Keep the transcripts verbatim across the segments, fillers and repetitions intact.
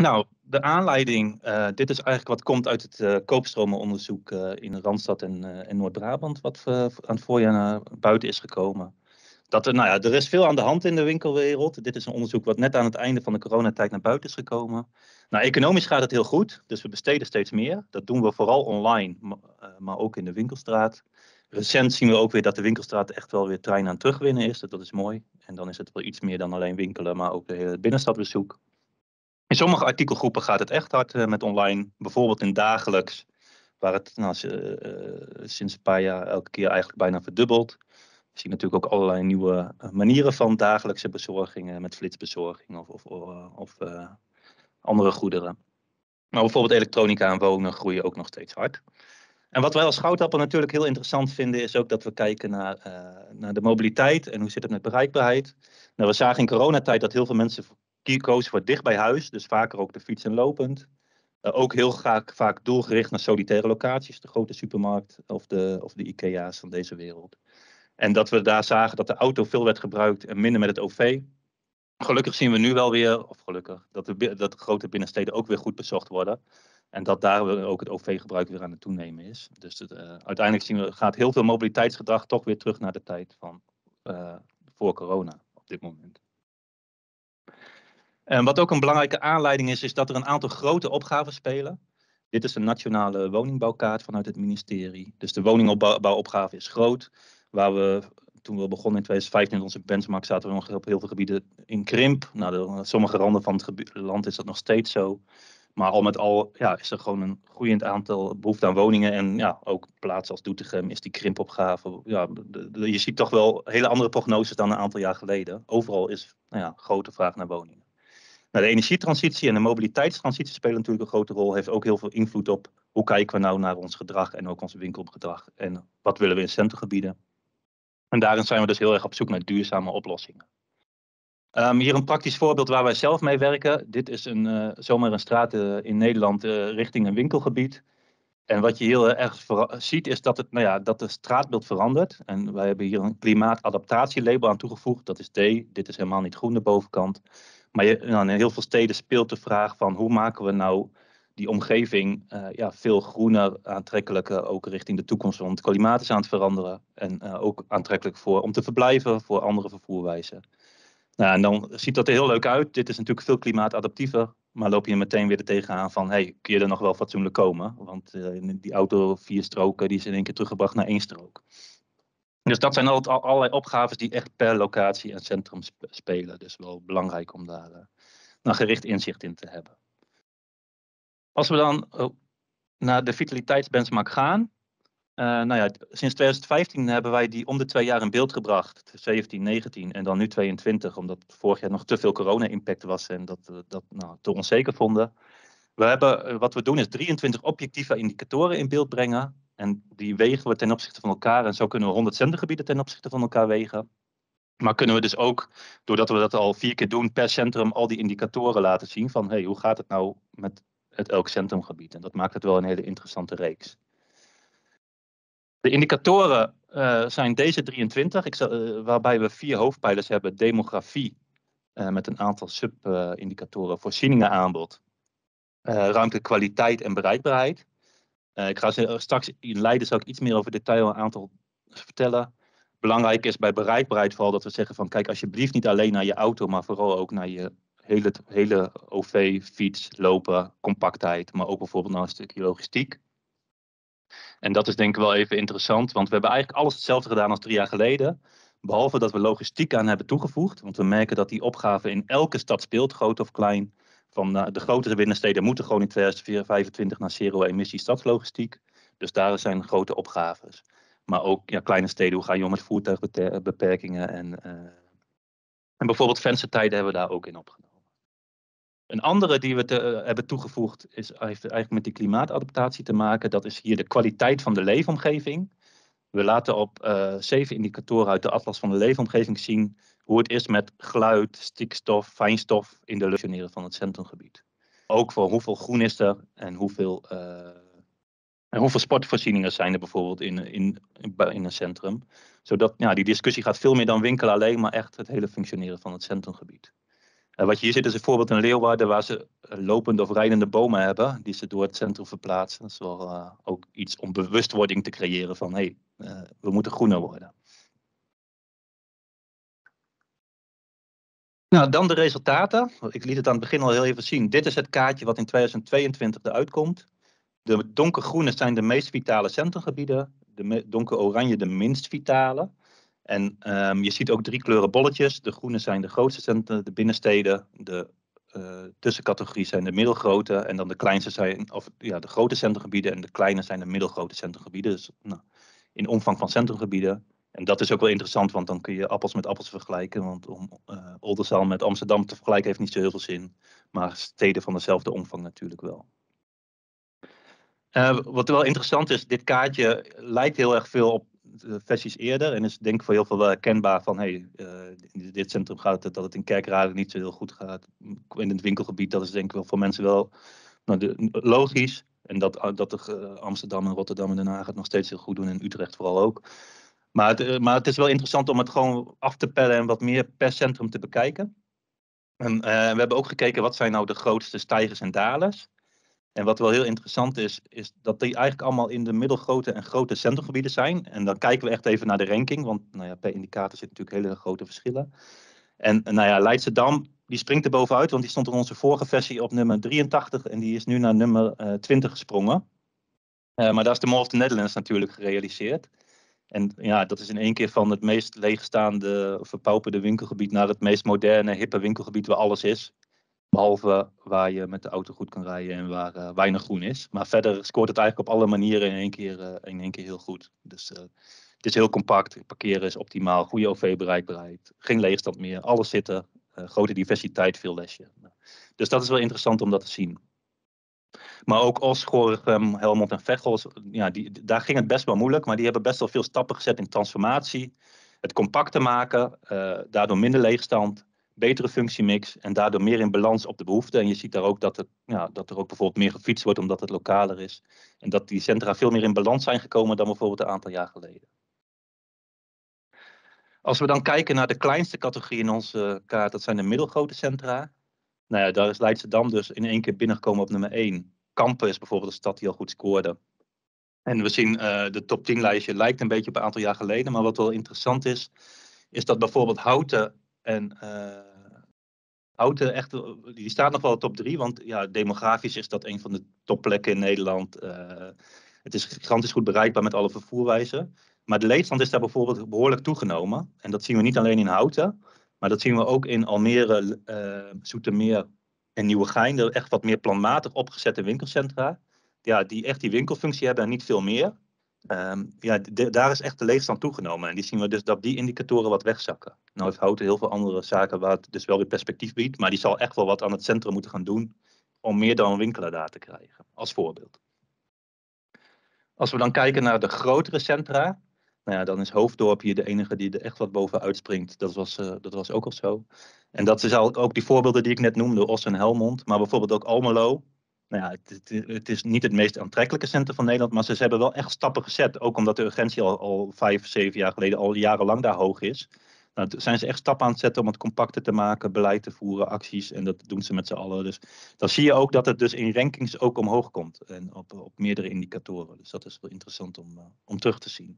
Nou, de aanleiding, uh, dit is eigenlijk wat komt uit het uh, koopstromenonderzoek uh, in Randstad en, uh, en Noord-Brabant, wat uh, aan het voorjaar naar buiten is gekomen. Dat er, nou ja, er is veel aan de hand in de winkelwereld. Dit is een onderzoek wat net aan het einde van de coronatijd naar buiten is gekomen. Nou, economisch gaat het heel goed, dus we besteden steeds meer. Dat doen we vooral online, maar, uh, maar ook in de winkelstraat. Recent zien we ook weer dat de winkelstraat echt wel weer trein aan het terugwinnen is. Dat is mooi. En dan is het wel iets meer dan alleen winkelen, maar ook de hele binnenstadbezoek. In sommige artikelgroepen gaat het echt hard uh, met online. Bijvoorbeeld in dagelijks, waar het nou, uh, sinds een paar jaar elke keer eigenlijk bijna verdubbelt. We zien natuurlijk ook allerlei nieuwe manieren van dagelijkse bezorgingen met flitsbezorging of, of, of uh, andere goederen. Maar bijvoorbeeld elektronica en wonen groeien ook nog steeds hard. En wat wij als Goudapper natuurlijk heel interessant vinden is ook dat we kijken naar, uh, naar de mobiliteit en hoe zit het met bereikbaarheid. Nou, we zagen in coronatijd dat heel veel mensen kozen voor dicht bij huis, dus vaker ook de fiets en lopend. Uh, ook heel graag, vaak doelgericht naar solitaire locaties, de grote supermarkt of de, of de IKEA's van deze wereld. En dat we daar zagen dat de auto veel werd gebruikt en minder met het O V. Gelukkig zien we nu wel weer, of gelukkig, dat de, dat de grote binnensteden ook weer goed bezocht worden. En dat daar ook het O V-gebruik weer aan het toenemen is. Dus het, uh, uiteindelijk zien we, gaat heel veel mobiliteitsgedrag toch weer terug naar de tijd van uh, voor corona op dit moment. En wat ook een belangrijke aanleiding is, is dat er een aantal grote opgaven spelen. Dit is een nationale woningbouwkaart vanuit het ministerie. Dus de woningbouwopgave is groot. Waar we, toen we begonnen in tweeduizend vijftien met onze benchmark, zaten we nog op heel veel gebieden in krimp. Nou, de, sommige randen van het land is dat nog steeds zo. Maar al met al ja, is er gewoon een groeiend aantal behoefte aan woningen. En ja, ook plaatsen als Doetinchem is die krimpopgave. Ja, de, de, je ziet toch wel hele andere prognoses dan een aantal jaar geleden. Overal is nou ja, grote vraag naar woningen. Nou, de energietransitie en de mobiliteitstransitie spelen natuurlijk een grote rol. Heeft ook heel veel invloed op hoe kijken we nou naar ons gedrag en ook ons winkelgedrag. En wat willen we in centrumgebieden. En daarin zijn we dus heel erg op zoek naar duurzame oplossingen. Um, hier een praktisch voorbeeld waar wij zelf mee werken. Dit is een, uh, zomaar een straat uh, in Nederland uh, richting een winkelgebied. En wat je heel erg ziet is dat het, nou ja, dat het straatbeeld verandert. En wij hebben hier een klimaatadaptatielabel aan toegevoegd. Dat is D. Dit is helemaal niet groen de bovenkant. Maar je, nou, in heel veel steden speelt de vraag van hoe maken we nou die omgeving uh, ja, veel groener, aantrekkelijker, ook richting de toekomst. Want het klimaat is aan het veranderen en uh, ook aantrekkelijk voor, om te verblijven voor andere vervoerwijzen. Nou, en dan ziet dat er heel leuk uit. Dit is natuurlijk veel klimaatadaptiever. Maar loop je meteen weer er tegenaan van, hey, kun je er nog wel fatsoenlijk komen? Want uh, die auto, vier stroken, die is in één keer teruggebracht naar één strook. Dus dat zijn altijd allerlei opgaves die echt per locatie en centrum spelen. Dus wel belangrijk om daar uh, een gericht inzicht in te hebben. Als we dan uh, naar de vitaliteitsbenchmark gaan. Uh, nou ja, sinds tweeduizend vijftien hebben wij die om de twee jaar in beeld gebracht. zeventien, negentien en dan nu tweeëntwintig. Omdat vorig jaar nog te veel corona-impact was en dat we dat nou, te onzeker vonden. We hebben, wat we doen is drieëntwintig objectieve indicatoren in beeld brengen. En die wegen we ten opzichte van elkaar. En zo kunnen we honderd centrumgebieden ten opzichte van elkaar wegen. Maar kunnen we dus ook, doordat we dat al vier keer doen, per centrum al die indicatoren laten zien. Van hey, hoe gaat het nou met het elk centrumgebied? En dat maakt het wel een hele interessante reeks. De indicatoren uh, zijn deze drieëntwintig, ik zal, uh, waarbij we vier hoofdpijlers hebben. Demografie, uh, met een aantal sub-indicatoren. Uh, voorzieningen aanbod. Uh, ruimte, kwaliteit en bereikbaarheid. Uh, ik ga straks in Leiden zal ik iets meer over detail een aantal vertellen. Belangrijk is bij bereikbaarheid vooral dat we zeggen van kijk alsjeblieft niet alleen naar je auto, maar vooral ook naar je hele, hele O V, fiets, lopen, compactheid, maar ook bijvoorbeeld naar een stukje logistiek. En dat is denk ik wel even interessant, want we hebben eigenlijk alles hetzelfde gedaan als drie jaar geleden. Behalve dat we logistiek aan hebben toegevoegd, want we merken dat die opgave in elke stad speelt, groot of klein. Van uh, de grotere binnensteden moeten gewoon in tweeduizend vijfentwintig naar zero-emissie stadslogistiek. Dus daar zijn grote opgaves. Maar ook ja, kleine steden, hoe ga je om met voertuigbeperkingen. En, uh, en bijvoorbeeld venstertijden hebben we daar ook in opgenomen. Een andere die we te, uh, hebben toegevoegd is, heeft eigenlijk met die klimaatadaptatie te maken. Dat is hier de kwaliteit van de leefomgeving. We laten op uh, zeven indicatoren uit de atlas van de leefomgeving zien hoe het is met geluid, stikstof, fijnstof in de luchtfunctioneren van het centrumgebied. Ook voor hoeveel groen is er en hoeveel, uh, en hoeveel sportvoorzieningen zijn er bijvoorbeeld in, in, in een centrum. Zodat ja, die discussie gaat veel meer dan winkelen alleen, maar echt het hele functioneren van het centrumgebied. Uh, wat je hier ziet is een voorbeeld in Leeuwarden waar ze lopende of rijdende bomen hebben die ze door het centrum verplaatsen. Dat is wel uh, ook iets om bewustwording te creëren van hé, hey, uh, we moeten groener worden. Nou, dan de resultaten. Ik liet het aan het begin al heel even zien. Dit is het kaartje wat in tweeduizend tweeëntwintig eruit komt. De donkergroene zijn de meest vitale centrumgebieden. De donkeroranje de minst vitale. En um, je ziet ook drie kleuren bolletjes. De groene zijn de grootste centra, de binnensteden. De uh, tussencategorie zijn de middelgrote. En dan de kleinste zijn, of ja, de grote centrumgebieden. En de kleine zijn de middelgrote centrumgebieden. Dus nou, in omvang van centrumgebieden. En dat is ook wel interessant, want dan kun je appels met appels vergelijken. Want om uh, Oldenzaal met Amsterdam te vergelijken heeft niet zo heel veel zin. Maar steden van dezelfde omvang natuurlijk wel. Uh, wat wel interessant is, dit kaartje lijkt heel erg veel op de versies eerder. En is denk ik voor heel veel wel herkenbaar van, hey, uh, in dit centrum gaat het dat het in Kerkrade niet zo heel goed gaat. In het winkelgebied, dat is denk ik wel voor mensen wel nou, de, logisch. En dat, dat de, uh, Amsterdam en Rotterdam en Den Haag het nog steeds heel goed doen. En Utrecht vooral ook. Maar het, uh, maar het is wel interessant om het gewoon af te pellen en wat meer per centrum te bekijken. En uh, we hebben ook gekeken wat zijn nou de grootste stijgers en dalers. En wat wel heel interessant is, is dat die eigenlijk allemaal in de middelgrote en grote centrumgebieden zijn. En dan kijken we echt even naar de ranking, want nou ja, per indicator zitten natuurlijk hele grote verschillen. En nou ja, Leidschendam, die springt er bovenuit, want die stond in onze vorige versie op nummer drieëntachtig en die is nu naar nummer uh, twintig gesprongen. Uh, maar daar is de Mall of the Netherlands natuurlijk gerealiseerd. En ja, dat is in één keer van het meest leegstaande, verpauperde winkelgebied naar het meest moderne, hippe winkelgebied waar alles is. Behalve waar je met de auto goed kan rijden en waar uh, weinig groen is. Maar verder scoort het eigenlijk op alle manieren in één keer, uh, in één keer heel goed. Dus uh, het is heel compact, parkeren is optimaal, goede O V-bereikbaarheid, geen leegstand meer, alles zitten, uh, grote diversiteit, veel lesje. Dus dat is wel interessant om dat te zien. Maar ook Os, Gorinchem, Helmond en Veghel, ja, die, daar ging het best wel moeilijk, maar die hebben best wel veel stappen gezet in transformatie. Het compacter maken, uh, daardoor minder leegstand. Betere functiemix en daardoor meer in balans op de behoeften. En je ziet daar ook dat, het, ja, dat er ook bijvoorbeeld meer gefietst wordt omdat het lokaler is. En dat die centra veel meer in balans zijn gekomen dan bijvoorbeeld een aantal jaar geleden. Als we dan kijken naar de kleinste categorie in onze kaart, dat zijn de middelgrote centra. Nou ja, daar is Leidschendam dus in één keer binnengekomen op nummer één. Kampen is bijvoorbeeld een stad die al goed scoorde. En we zien uh, de top tien lijstje lijkt een beetje op een aantal jaar geleden. Maar wat wel interessant is, is dat bijvoorbeeld Houten en... Uh, Houten, echt, die staat nog wel top drie, want ja, demografisch is dat een van de topplekken in Nederland. Uh, het is gigantisch goed bereikbaar met alle vervoerwijzen. Maar de leegstand is daar bijvoorbeeld behoorlijk toegenomen. En dat zien we niet alleen in Houten, maar dat zien we ook in Almere, uh, Zoetermeer en Nieuwegein. Er echt wat meer planmatig opgezette winkelcentra. Ja, die echt die winkelfunctie hebben en niet veel meer. Um, ja, de, daar is echt de leegstand toegenomen. En die zien we dus dat die indicatoren wat wegzakken. Nou heeft Houten heel veel andere zaken waar het dus wel weer perspectief biedt. Maar die zal echt wel wat aan het centrum moeten gaan doen om meer dan een winkelaar daar te krijgen. Als voorbeeld. Als we dan kijken naar de grotere centra. Nou ja, dan is Hoofddorp hier de enige die er echt wat bovenuit springt. Dat was, uh, dat was ook al zo. En dat is ook die voorbeelden die ik net noemde. Os en Helmond. Maar bijvoorbeeld ook Almelo. Nou ja, het, het, het is niet het meest aantrekkelijke centrum van Nederland, maar ze hebben wel echt stappen gezet. Ook omdat de urgentie al, al vijf, zeven jaar geleden al jarenlang daar hoog is. Nou, zijn ze echt stappen aan het zetten om het compacter te maken, beleid te voeren, acties. En dat doen ze met z'n allen. Dus dan zie je ook dat het dus in rankings ook omhoog komt. En op, op meerdere indicatoren. Dus dat is wel interessant om, uh, om terug te zien.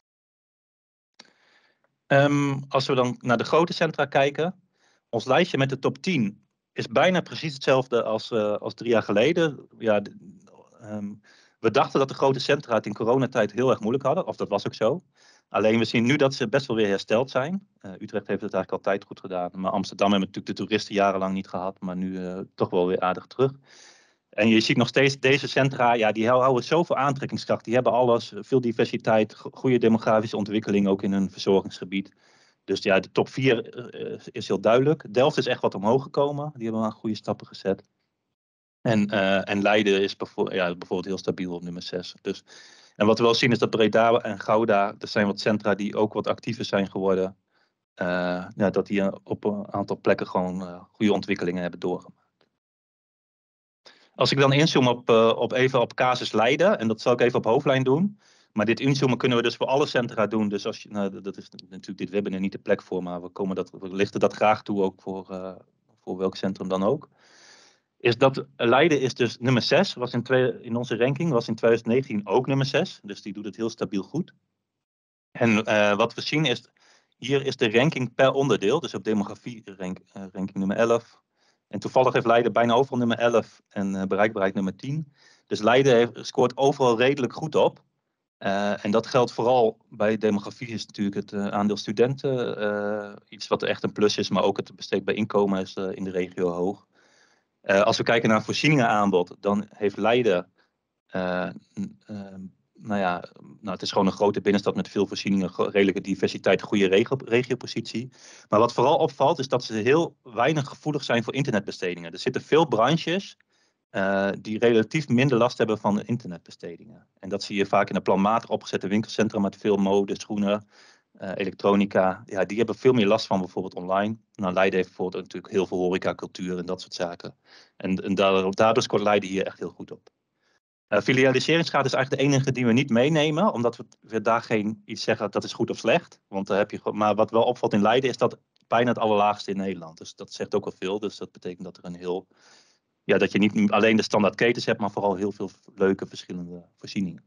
Um, als we dan naar de grote centra kijken. Ons lijstje met de top tien is bijna precies hetzelfde als, uh, als drie jaar geleden. Ja, um, we dachten dat de grote centra het in coronatijd heel erg moeilijk hadden. Of dat was ook zo. Alleen we zien nu dat ze best wel weer hersteld zijn. Uh, Utrecht heeft het eigenlijk altijd goed gedaan. Maar Amsterdam hebben natuurlijk de toeristen jarenlang niet gehad. Maar nu uh, toch wel weer aardig terug. En je ziet nog steeds deze centra, ja, die houden zoveel aantrekkingskracht. Die hebben alles, veel diversiteit, goede demografische ontwikkeling ook in hun verzorgingsgebied. Dus ja, de top vier uh, is heel duidelijk. Delft is echt wat omhoog gekomen. Die hebben wel goede stappen gezet. En, uh, en Leiden is bijvoorbeeld, ja, bijvoorbeeld heel stabiel op nummer zes. Dus, en wat we wel zien is dat Breda en Gouda, er zijn wat centra die ook wat actiever zijn geworden. Uh, ja, dat die op een aantal plekken gewoon uh, goede ontwikkelingen hebben doorgemaakt. Als ik dan inzoom op, uh, op even op casus Leiden, en dat zal ik even op hoofdlijn doen. Maar dit inzoomen kunnen we dus voor alle centra doen. Dus als je, nou, dat is natuurlijk dit webinar niet de plek voor, maar we, komen dat, we lichten dat graag toe ook voor, uh, voor welk centrum dan ook. is dat Leiden is dus nummer zes, was in, twee, in onze ranking, was in twintig negentien ook nummer zes. Dus die doet het heel stabiel goed. En uh, wat we zien is, hier is de ranking per onderdeel, dus op demografie rank, uh, ranking nummer elf. En toevallig heeft Leiden bijna overal nummer elf en uh, bereikbaarheid nummer tien. Dus Leiden heeft, scoort overal redelijk goed op. Uh, en dat geldt vooral bij demografie is natuurlijk het uh, aandeel studenten. Uh, iets wat echt een plus is, maar ook het besteedbaar inkomen is uh, in de regio hoog. Uh, als we kijken naar voorzieningenaanbod, dan heeft Leiden, uh, uh, nou ja, nou, het is gewoon een grote binnenstad met veel voorzieningen, redelijke diversiteit, goede regio, regiopositie. Maar wat vooral opvalt is dat ze heel weinig gevoelig zijn voor internetbestedingen. Er zitten veel branches uh, die relatief minder last hebben van internetbestedingen. En dat zie je vaak in de planmatig opgezette winkelcentra met veel mode, schoenen, Uh, elektronica, ja, die hebben veel meer last van bijvoorbeeld online. Nou, Leiden heeft bijvoorbeeld natuurlijk heel veel horeca, cultuur en dat soort zaken. En, en daardoor, daardoor scoort Leiden hier echt heel goed op. Uh, filialiseringsgraad is eigenlijk de enige die we niet meenemen, omdat we, we daar geen iets zeggen dat is goed of slecht. Want daar heb je, maar wat wel opvalt in Leiden is dat bijna het allerlaagste in Nederland. Dus dat zegt ook wel veel. Dus dat betekent dat er een heel, ja, dat je niet alleen de standaard ketens hebt, maar vooral heel veel leuke verschillende voorzieningen.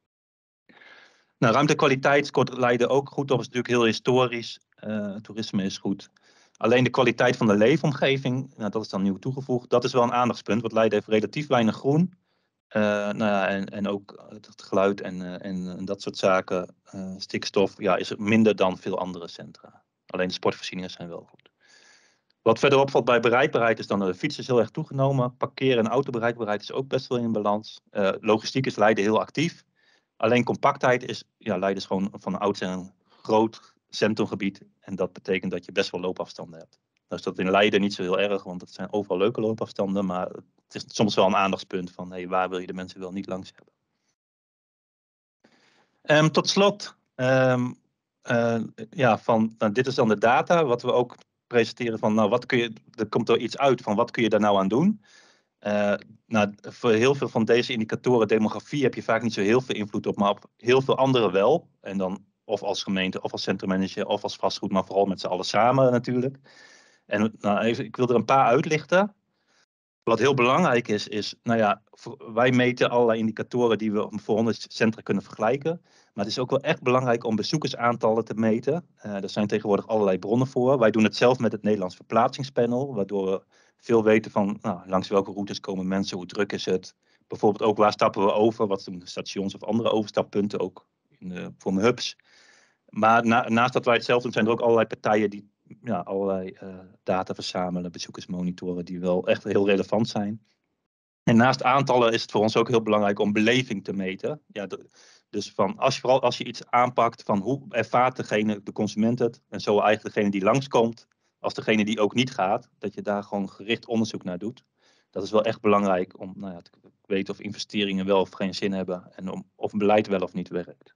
Nou, ruimtekwaliteit scoort Leiden ook goed op. Dat is natuurlijk heel historisch. Uh, toerisme is goed. Alleen de kwaliteit van de leefomgeving, nou, dat is dan nieuw toegevoegd. Dat is wel een aandachtspunt, want Leiden heeft relatief weinig groen. Uh, nou ja, en, en ook het geluid en, uh, en, en dat soort zaken. Uh, stikstof, ja, is minder dan veel andere centra. Alleen de sportvoorzieningen zijn wel goed. Wat verder opvalt bij bereikbaarheid is dan de fiets is heel erg toegenomen. Parkeer- en autobereikbaarheid is ook best wel in balans. Uh, logistiek is Leiden heel actief. Alleen compactheid is, ja, Leiden is gewoon van oudsher een groot centrumgebied. En dat betekent dat je best wel loopafstanden hebt. Nou is dat in Leiden niet zo heel erg, want het zijn overal leuke loopafstanden. Maar het is soms wel een aandachtspunt van, hey, waar wil je de mensen wel niet langs hebben. Um, tot slot, um, uh, ja, van, nou, dit is dan de data. Wat we ook presenteren van, nou, wat kun je, er komt er iets uit van, wat kun je daar nou aan doen? Uh, nou, voor heel veel van deze indicatoren, demografie, heb je vaak niet zo heel veel invloed op, maar op heel veel andere wel. En dan of als gemeente, of als centrummanager, of als vastgoed, maar vooral met z'n allen samen natuurlijk. En nou, even, ik wil er een paar uitlichten. Wat heel belangrijk is, is, nou ja, wij meten allerlei indicatoren die we voor honderd centra kunnen vergelijken. Maar het is ook wel echt belangrijk om bezoekersaantallen te meten. Uh, er zijn tegenwoordig allerlei bronnen voor. Wij doen het zelf met het Nederlands Verplaatsingspanel, waardoor we veel weten van nou, langs welke routes komen mensen, hoe druk is het. Bijvoorbeeld ook waar stappen we over, wat doen de stations of andere overstappunten ook in de, voor mijn hubs. Maar na, naast dat wij het zelf doen, zijn er ook allerlei partijen die ja, allerlei uh, data verzamelen, bezoekersmonitoren die wel echt heel relevant zijn. En naast aantallen is het voor ons ook heel belangrijk om beleving te meten. Ja, de, dus van als je, vooral als je iets aanpakt van hoe ervaart degene, de consument het, en zo eigenlijk degene die langskomt, als degene die ook niet gaat, dat je daar gewoon gericht onderzoek naar doet. Dat is wel echt belangrijk om nou ja, te weten of investeringen wel of geen zin hebben en om, of een beleid wel of niet werkt.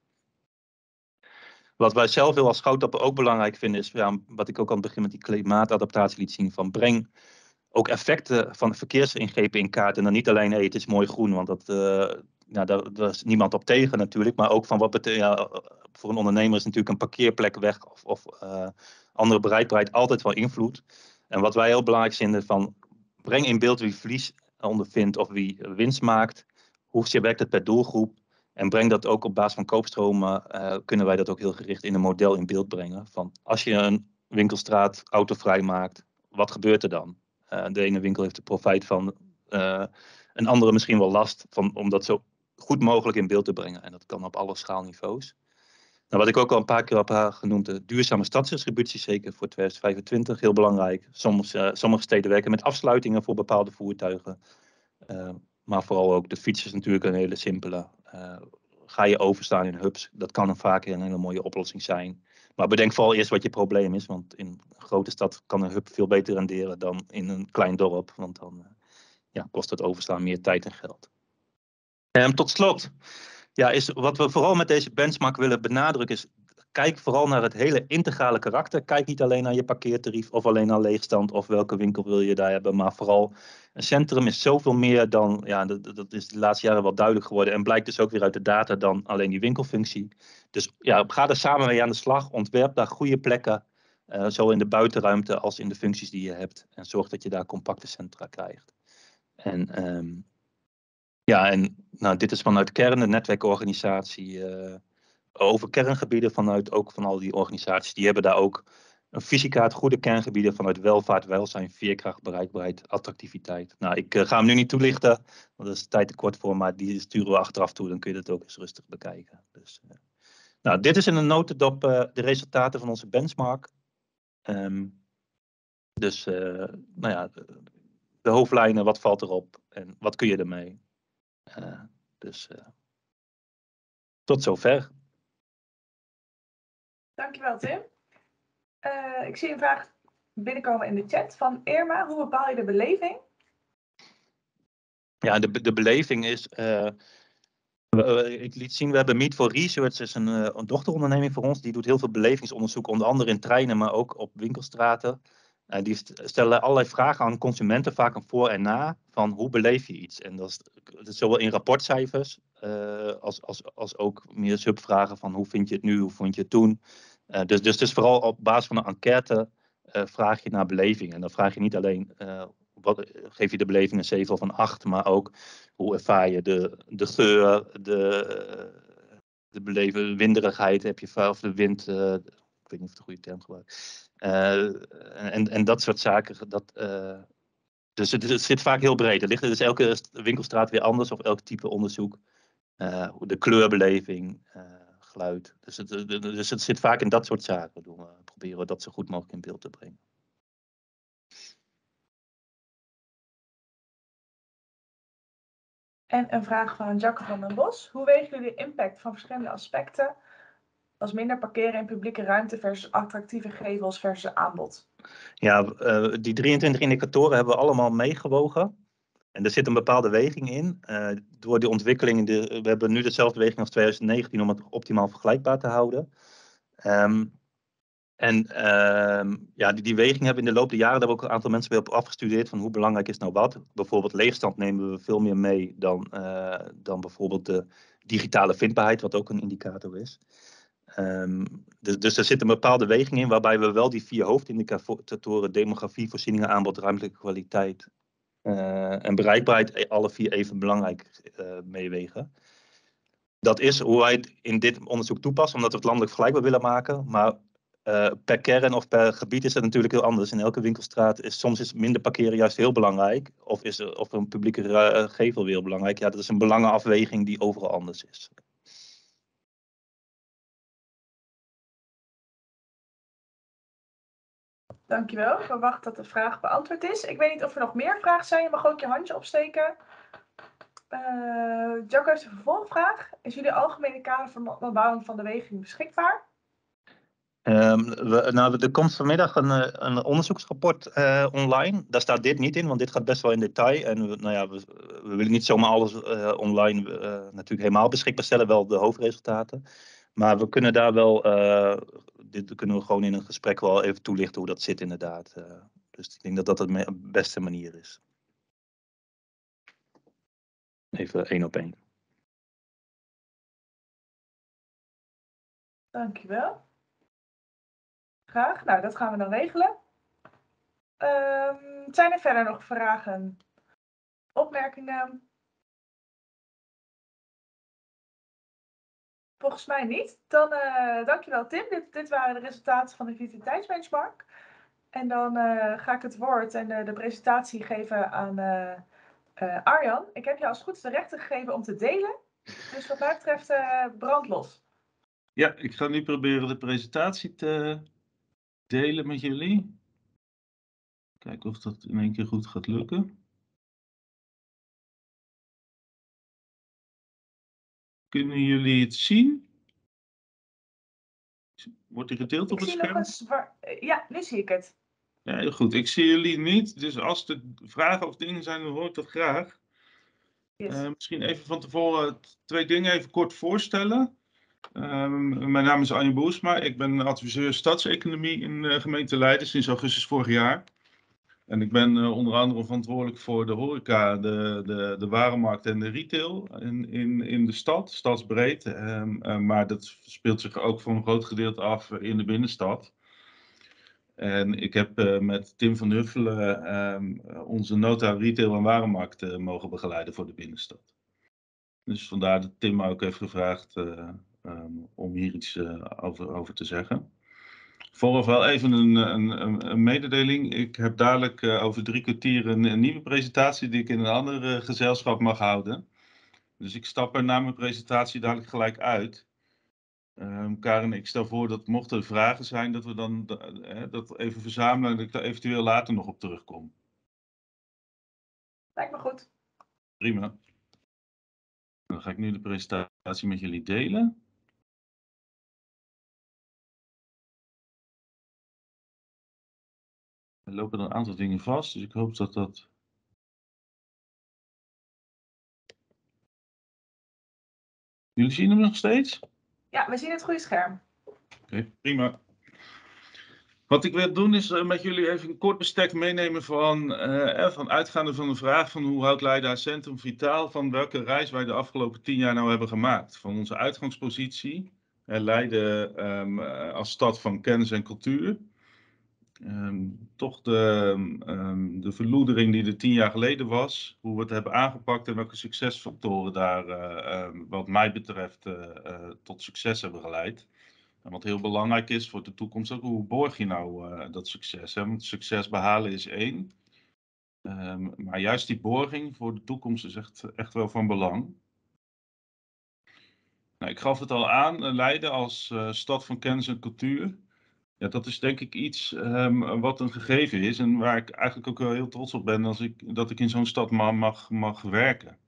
Wat wij zelf heel als Schoutappen ook belangrijk vinden is, ja, wat ik ook aan het begin met die klimaatadaptatie liet zien, van breng ook effecten van verkeersingrepen in kaart. En dan niet alleen, hey, het is mooi groen, want dat, uh, ja, daar, daar is niemand op tegen natuurlijk. Maar ook van wat betekent, ja, voor een ondernemer is natuurlijk een parkeerplek weg of, of uh, andere bereikbaarheid altijd wel invloed. En wat wij heel belangrijk vinden van, breng in beeld wie verlies ondervindt of wie winst maakt. Hoe werkt het per doelgroep? En breng dat ook op basis van koopstromen, uh, kunnen wij dat ook heel gericht in een model in beeld brengen. Van als je een winkelstraat autovrij maakt, wat gebeurt er dan? Uh, de ene winkel heeft er profijt van, uh, een andere misschien wel last van, om dat zo goed mogelijk in beeld te brengen. En dat kan op alle schaalniveaus. Nou, wat ik ook al een paar keer heb genoemd, de duurzame stadsdistributie, zeker voor tweeduizend vijfentwintig, heel belangrijk. Sommige, uh, sommige steden werken met afsluitingen voor bepaalde voertuigen. Uh, maar vooral ook de fiets is natuurlijk een hele simpele. Uh, ga je overstaan in hubs, dat kan vaak een hele mooie oplossing zijn. Maar bedenk vooral eerst wat je probleem is, want in een grote stad kan een hub veel beter renderen dan in een klein dorp, want dan uh, ja, kost het overstaan meer tijd en geld. Um, tot slot, ja, is wat we vooral met deze benchmark willen benadrukken is, kijk vooral naar het hele integrale karakter. Kijk niet alleen naar je parkeertarief of alleen naar leegstand of welke winkel wil je daar hebben. Maar vooral een centrum is zoveel meer dan, ja, dat, dat is de laatste jaren wel duidelijk geworden. En blijkt dus ook weer uit de data dan alleen die winkelfunctie. Dus ja, ga er samen mee aan de slag. Ontwerp daar goede plekken. Uh, zowel in de buitenruimte als in de functies die je hebt. En zorg dat je daar compacte centra krijgt. En um, ja, en nou, dit is vanuit Kern, de netwerkorganisatie, uh, over kerngebieden vanuit ook van al die organisaties. Die hebben daar ook een visiekaart goede kerngebieden vanuit welvaart, welzijn, veerkracht, bereikbaarheid, attractiviteit. Nou, ik uh, ga hem nu niet toelichten, want dat is tijd te kort voor, maar die sturen we achteraf toe, dan kun je dat ook eens rustig bekijken. Dus, uh, nou, dit is in een notendop uh, de resultaten van onze benchmark. Um, dus, uh, nou ja, de, de hoofdlijnen, wat valt erop en wat kun je ermee? Uh, dus uh, tot zover. Dankjewel, Tim. Uh, ik zie een vraag binnenkomen in de chat van Irma. Hoe bepaal je de beleving? Ja, de, de beleving is... Uh, uh, ik liet zien, we hebben Meet for Research, is een, uh, een dochteronderneming voor ons. Die doet heel veel belevingsonderzoek, onder andere in treinen, maar ook op winkelstraten. Uh, die stellen allerlei vragen aan consumenten, vaak een voor en na, van hoe beleef je iets. En dat is, dat is zowel in rapportcijfers, uh, als, als, als ook meer subvragen van hoe vind je het nu, hoe vond je het toen. Uh, dus, dus het is vooral op basis van een enquête uh, vraag je naar beleving. En dan vraag je niet alleen, uh, wat, geef je de beleving een zeven van acht, maar ook hoe ervaar je de, de geur, de, de beleven winderigheid, heb je, of de wind, uh, ik weet niet of ik de goede term gebruik. Uh, en, en dat soort zaken. Dat, uh, dus het, het zit vaak heel breed. Er ligt dus elke winkelstraat weer anders of elk type onderzoek. Uh, de kleurbeleving, uh, geluid. Dus het, dus het zit vaak in dat soort zaken. Doen we proberen we dat zo goed mogelijk in beeld te brengen. En een vraag van Jacques van den Bos. Hoe wegen jullie de impact van verschillende aspecten, als minder parkeren in publieke ruimte versus attractieve gevels versus aanbod? Ja, uh, die drieëntwintig indicatoren hebben we allemaal meegewogen. En er zit een bepaalde weging in. Uh, door die ontwikkeling, de, we hebben nu dezelfde weging als twintig negentien om het optimaal vergelijkbaar te houden. Um, en um, ja, die, die weging hebben we in de loop der jaren, daar hebben ook een aantal mensen weer op afgestudeerd van hoe belangrijk is nou wat. Bijvoorbeeld leegstand nemen we veel meer mee dan, uh, dan bijvoorbeeld de digitale vindbaarheid, wat ook een indicator is. Um, dus, dus er zit een bepaalde weging in waarbij we wel die vier hoofdindicatoren, demografie, voorzieningen, aanbod, ruimtelijke kwaliteit uh, en bereikbaarheid, alle vier even belangrijk uh, meewegen. Dat is hoe wij het in dit onderzoek toepassen, omdat we het landelijk vergelijkbaar willen maken. Maar uh, per kern of per gebied is dat natuurlijk heel anders. In elke winkelstraat is soms is minder parkeren juist heel belangrijk. Of is er, of een publieke uh, gevel weer belangrijk. Ja, dat is een belangenafweging die overal anders is. Dankjewel. Ik verwacht dat de vraag beantwoord is. Ik weet niet of er nog meer vragen zijn. Je mag ook je handje opsteken. Uh, Jacco heeft een vervolgvraag. Is jullie algemene kader voor bebouwing van de weging beschikbaar? Um, we, nou, er komt vanmiddag een, een onderzoeksrapport uh, online. Daar staat dit niet in, want dit gaat best wel in detail. En we, nou ja, we, we willen niet zomaar alles uh, online uh, natuurlijk helemaal beschikbaar stellen, wel de hoofdresultaten. Maar we kunnen daar wel, uh, dit kunnen we gewoon in een gesprek wel even toelichten hoe dat zit inderdaad. Uh, dus ik denk dat dat de beste manier is. Even één op één. Dankjewel. Graag. Nou, dat gaan we dan regelen. Um, zijn er verder nog vragen? Opmerkingen? Volgens mij niet. Dan uh, dankjewel Tim. Dit, dit waren de resultaten van de vitaliteitsbenchmark. En dan uh, ga ik het woord en uh, de presentatie geven aan uh, uh, Arjan. Ik heb je als het goed is de rechten gegeven om te delen. Dus wat mij betreft uh, brand los. Ja, ik ga nu proberen de presentatie te delen met jullie. Kijken of dat in één keer goed gaat lukken. Kunnen jullie het zien? Wordt die gedeeld op ik het zie scherm? Nog een zwart... Ja, nu zie ik het. Ja, heel goed. Ik zie jullie niet, dus als er vragen of dingen zijn, dan hoor ik dat graag. Yes. Uh, misschien even van tevoren twee dingen even kort voorstellen. Uh, mijn naam is Anje Boersma. Ik ben adviseur stadseconomie in de gemeente Leiden sinds augustus vorig jaar. En ik ben uh, onder andere verantwoordelijk voor de horeca, de, de, de warenmarkt en de retail in, in, in de stad, stadsbreed. Um, uh, maar dat speelt zich ook voor een groot gedeelte af in de binnenstad. En ik heb uh, met Tim van Huffelen uh, onze nota retail en warenmarkt uh, mogen begeleiden voor de binnenstad. Dus vandaar dat Tim me ook heeft gevraagd uh, um, om hier iets uh, over, over te zeggen. Vooraf wel even een, een, een mededeling. Ik heb dadelijk uh, over drie kwartier een, een nieuwe presentatie die ik in een ander uh, gezelschap mag houden. Dus ik stap er na mijn presentatie dadelijk gelijk uit. Um, Karin, ik stel voor dat mochten er vragen zijn, dat we dan uh, dat even verzamelen en dat ik daar eventueel later nog op terugkom. Lijkt me goed. Prima. Dan ga ik nu de presentatie met jullie delen. Er lopen er een aantal dingen vast, dus ik hoop dat dat... Jullie zien hem nog steeds? Ja, we zien het goede scherm. Oké, okay, prima. Wat ik wil doen is uh, met jullie even een kort bestek meenemen van, uh, van uitgaande van de vraag van hoe houdt Leiden haar centrum vitaal, van welke reis wij de afgelopen tien jaar nou hebben gemaakt. Van onze uitgangspositie, uh, Leiden um, uh, als stad van kennis en cultuur. Um, toch de, um, de verloedering die er tien jaar geleden was, hoe we het hebben aangepakt en welke succesfactoren daar uh, um, wat mij betreft uh, uh, tot succes hebben geleid. En wat heel belangrijk is voor de toekomst ook, hoe borg je nou uh, dat succes? Hè? Want succes behalen is één. Um, maar juist die borging voor de toekomst is echt, echt wel van belang. Nou, ik gaf het al aan, uh, Leiden als uh, stad van kennis en cultuur. Ja, dat is denk ik iets um, wat een gegeven is en waar ik eigenlijk ook wel heel trots op ben als ik, dat ik in zo'n stad ma mag, mag werken.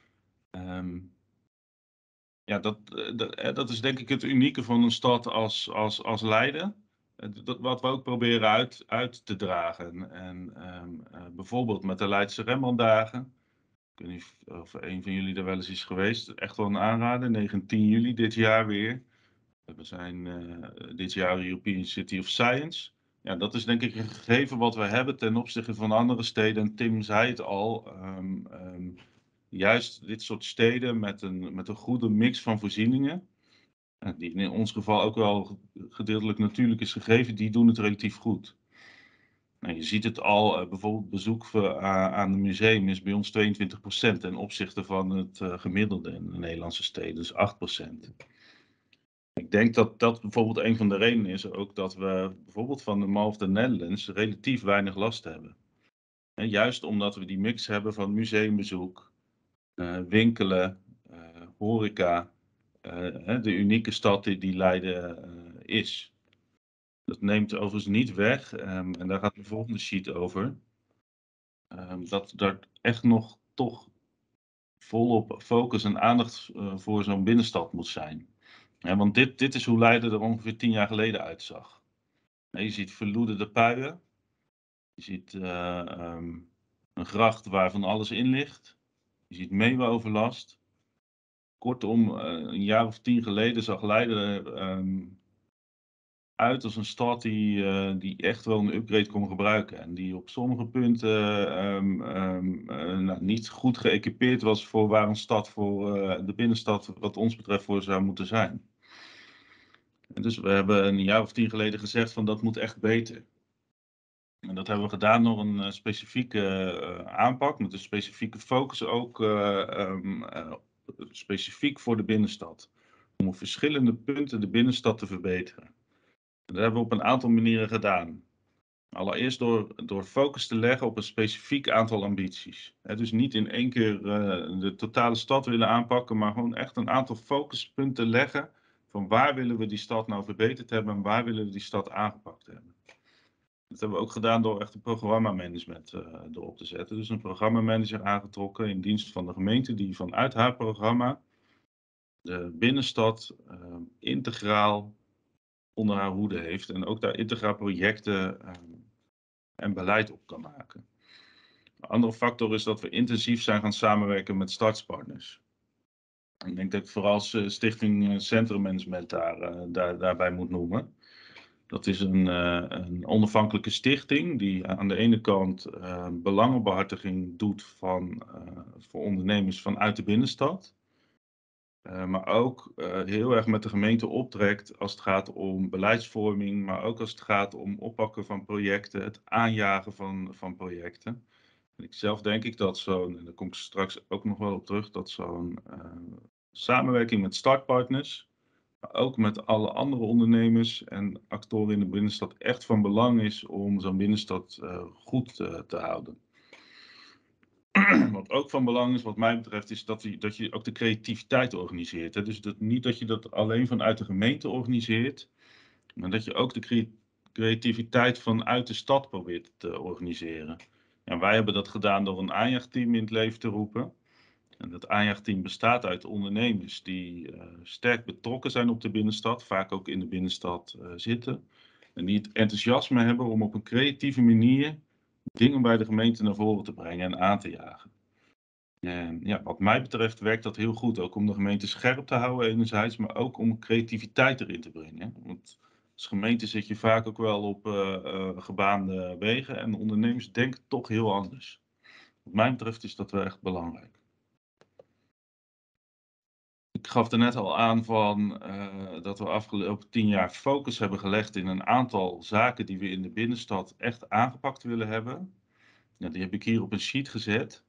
Um, ja, dat, dat, dat is denk ik het unieke van een stad als, als, als Leiden. Dat, wat we ook proberen uit, uit te dragen. En um, uh, bijvoorbeeld met de Leidse Rembrandtdagen. Ik weet niet of, of een van jullie er wel eens is geweest. Echt wel een aanrader. negen en tien juli dit jaar weer. We zijn uh, dit jaar European City of Science. Ja, dat is denk ik een gegeven wat we hebben ten opzichte van andere steden. En Tim zei het al. Um, um, juist dit soort steden met een, met een goede mix van voorzieningen. Die in ons geval ook wel gedeeltelijk natuurlijk is gegeven, die doen het relatief goed. Nou, je ziet het al, uh, bijvoorbeeld bezoek uh, aan het museum is bij ons tweeëntwintig procent ten opzichte van het uh, gemiddelde in de Nederlandse steden, dus acht procent. Ik denk dat dat bijvoorbeeld een van de redenen is ook dat we bijvoorbeeld van de Mall of the Netherlands relatief weinig last hebben. En juist omdat we die mix hebben van museumbezoek, uh, winkelen, uh, horeca. Uh, de unieke stad die, die Leiden uh, is. Dat neemt overigens niet weg, um, en daar gaat de volgende sheet over, um, dat er echt nog toch volop focus en aandacht uh, voor zo'n binnenstad moet zijn. Ja, want dit, dit is hoe Leiden er ongeveer tien jaar geleden uitzag. Ja, je ziet verloederde puien, je ziet uh, um, een gracht waar van alles in ligt, je ziet meeuwenoverlast. Kortom, uh, een jaar of tien geleden zag Leiden er um, uit als een stad die, uh, die echt wel een upgrade kon gebruiken. En die op sommige punten um, um, uh, nou, niet goed geëquipeerd was voor waar een stad voor uh, de binnenstad wat ons betreft voor zou moeten zijn. En dus we hebben een jaar of tien geleden gezegd van dat moet echt beter. En dat hebben we gedaan door een uh, specifieke uh, aanpak, met een specifieke focus ook uh, um, uh, specifiek voor de binnenstad. Om op verschillende punten de binnenstad te verbeteren. En dat hebben we op een aantal manieren gedaan. Allereerst door, door focus te leggen op een specifiek aantal ambities. He, dus niet in één keer uh, de totale stad willen aanpakken, maar gewoon echt een aantal focuspunten leggen van waar willen we die stad nou verbeterd hebben en waar willen we die stad aangepakt hebben. Dat hebben we ook gedaan door echt een programmamanagement uh, erop te zetten. Dus een programmamanager aangetrokken in dienst van de gemeente die vanuit haar programma de binnenstad uh, integraal onder haar hoede heeft en ook daar integraal projecten uh, en beleid op kan maken. Een andere factor is dat we intensief zijn gaan samenwerken met startspartners. Ik denk dat ik vooral Stichting Centrum Management daar, uh, daar, daarbij moet noemen. Dat is een, uh, een onafhankelijke stichting die aan de ene kant uh, belangenbehartiging doet van, uh, voor ondernemers vanuit de binnenstad. Uh, maar ook uh, heel erg met de gemeente optrekt als het gaat om beleidsvorming, maar ook als het gaat om oppakken van projecten, het aanjagen van, van projecten. En ik zelf denk ik dat zo'n, en daar kom ik straks ook nog wel op terug, dat zo'n uh, samenwerking met startpartners, maar ook met alle andere ondernemers en actoren in de binnenstad echt van belang is om zo'n binnenstad uh, goed uh, te houden. Wat ook van belang is, wat mij betreft, is dat je, dat je ook de creativiteit organiseert. Hè? Dus dat, niet dat je dat alleen vanuit de gemeente organiseert, maar dat je ook de cre creativiteit vanuit de stad probeert te organiseren. En wij hebben dat gedaan door een aanjaagteam in het leven te roepen. En dat aanjaagteam bestaat uit ondernemers die uh, sterk betrokken zijn op de binnenstad, vaak ook in de binnenstad uh, zitten. En die het enthousiasme hebben om op een creatieve manier dingen bij de gemeente naar voren te brengen en aan te jagen. En ja, wat mij betreft werkt dat heel goed, ook om de gemeente scherp te houden enerzijds, maar ook om creativiteit erin te brengen. Want als gemeente zit je vaak ook wel op uh, uh, gebaande wegen en ondernemers denken toch heel anders. Wat mij betreft is dat wel echt belangrijk. Ik gaf er net al aan van uh, dat we afgelopen tien jaar focus hebben gelegd in een aantal zaken die we in de binnenstad echt aangepakt willen hebben. Ja, die heb ik hier op een sheet gezet.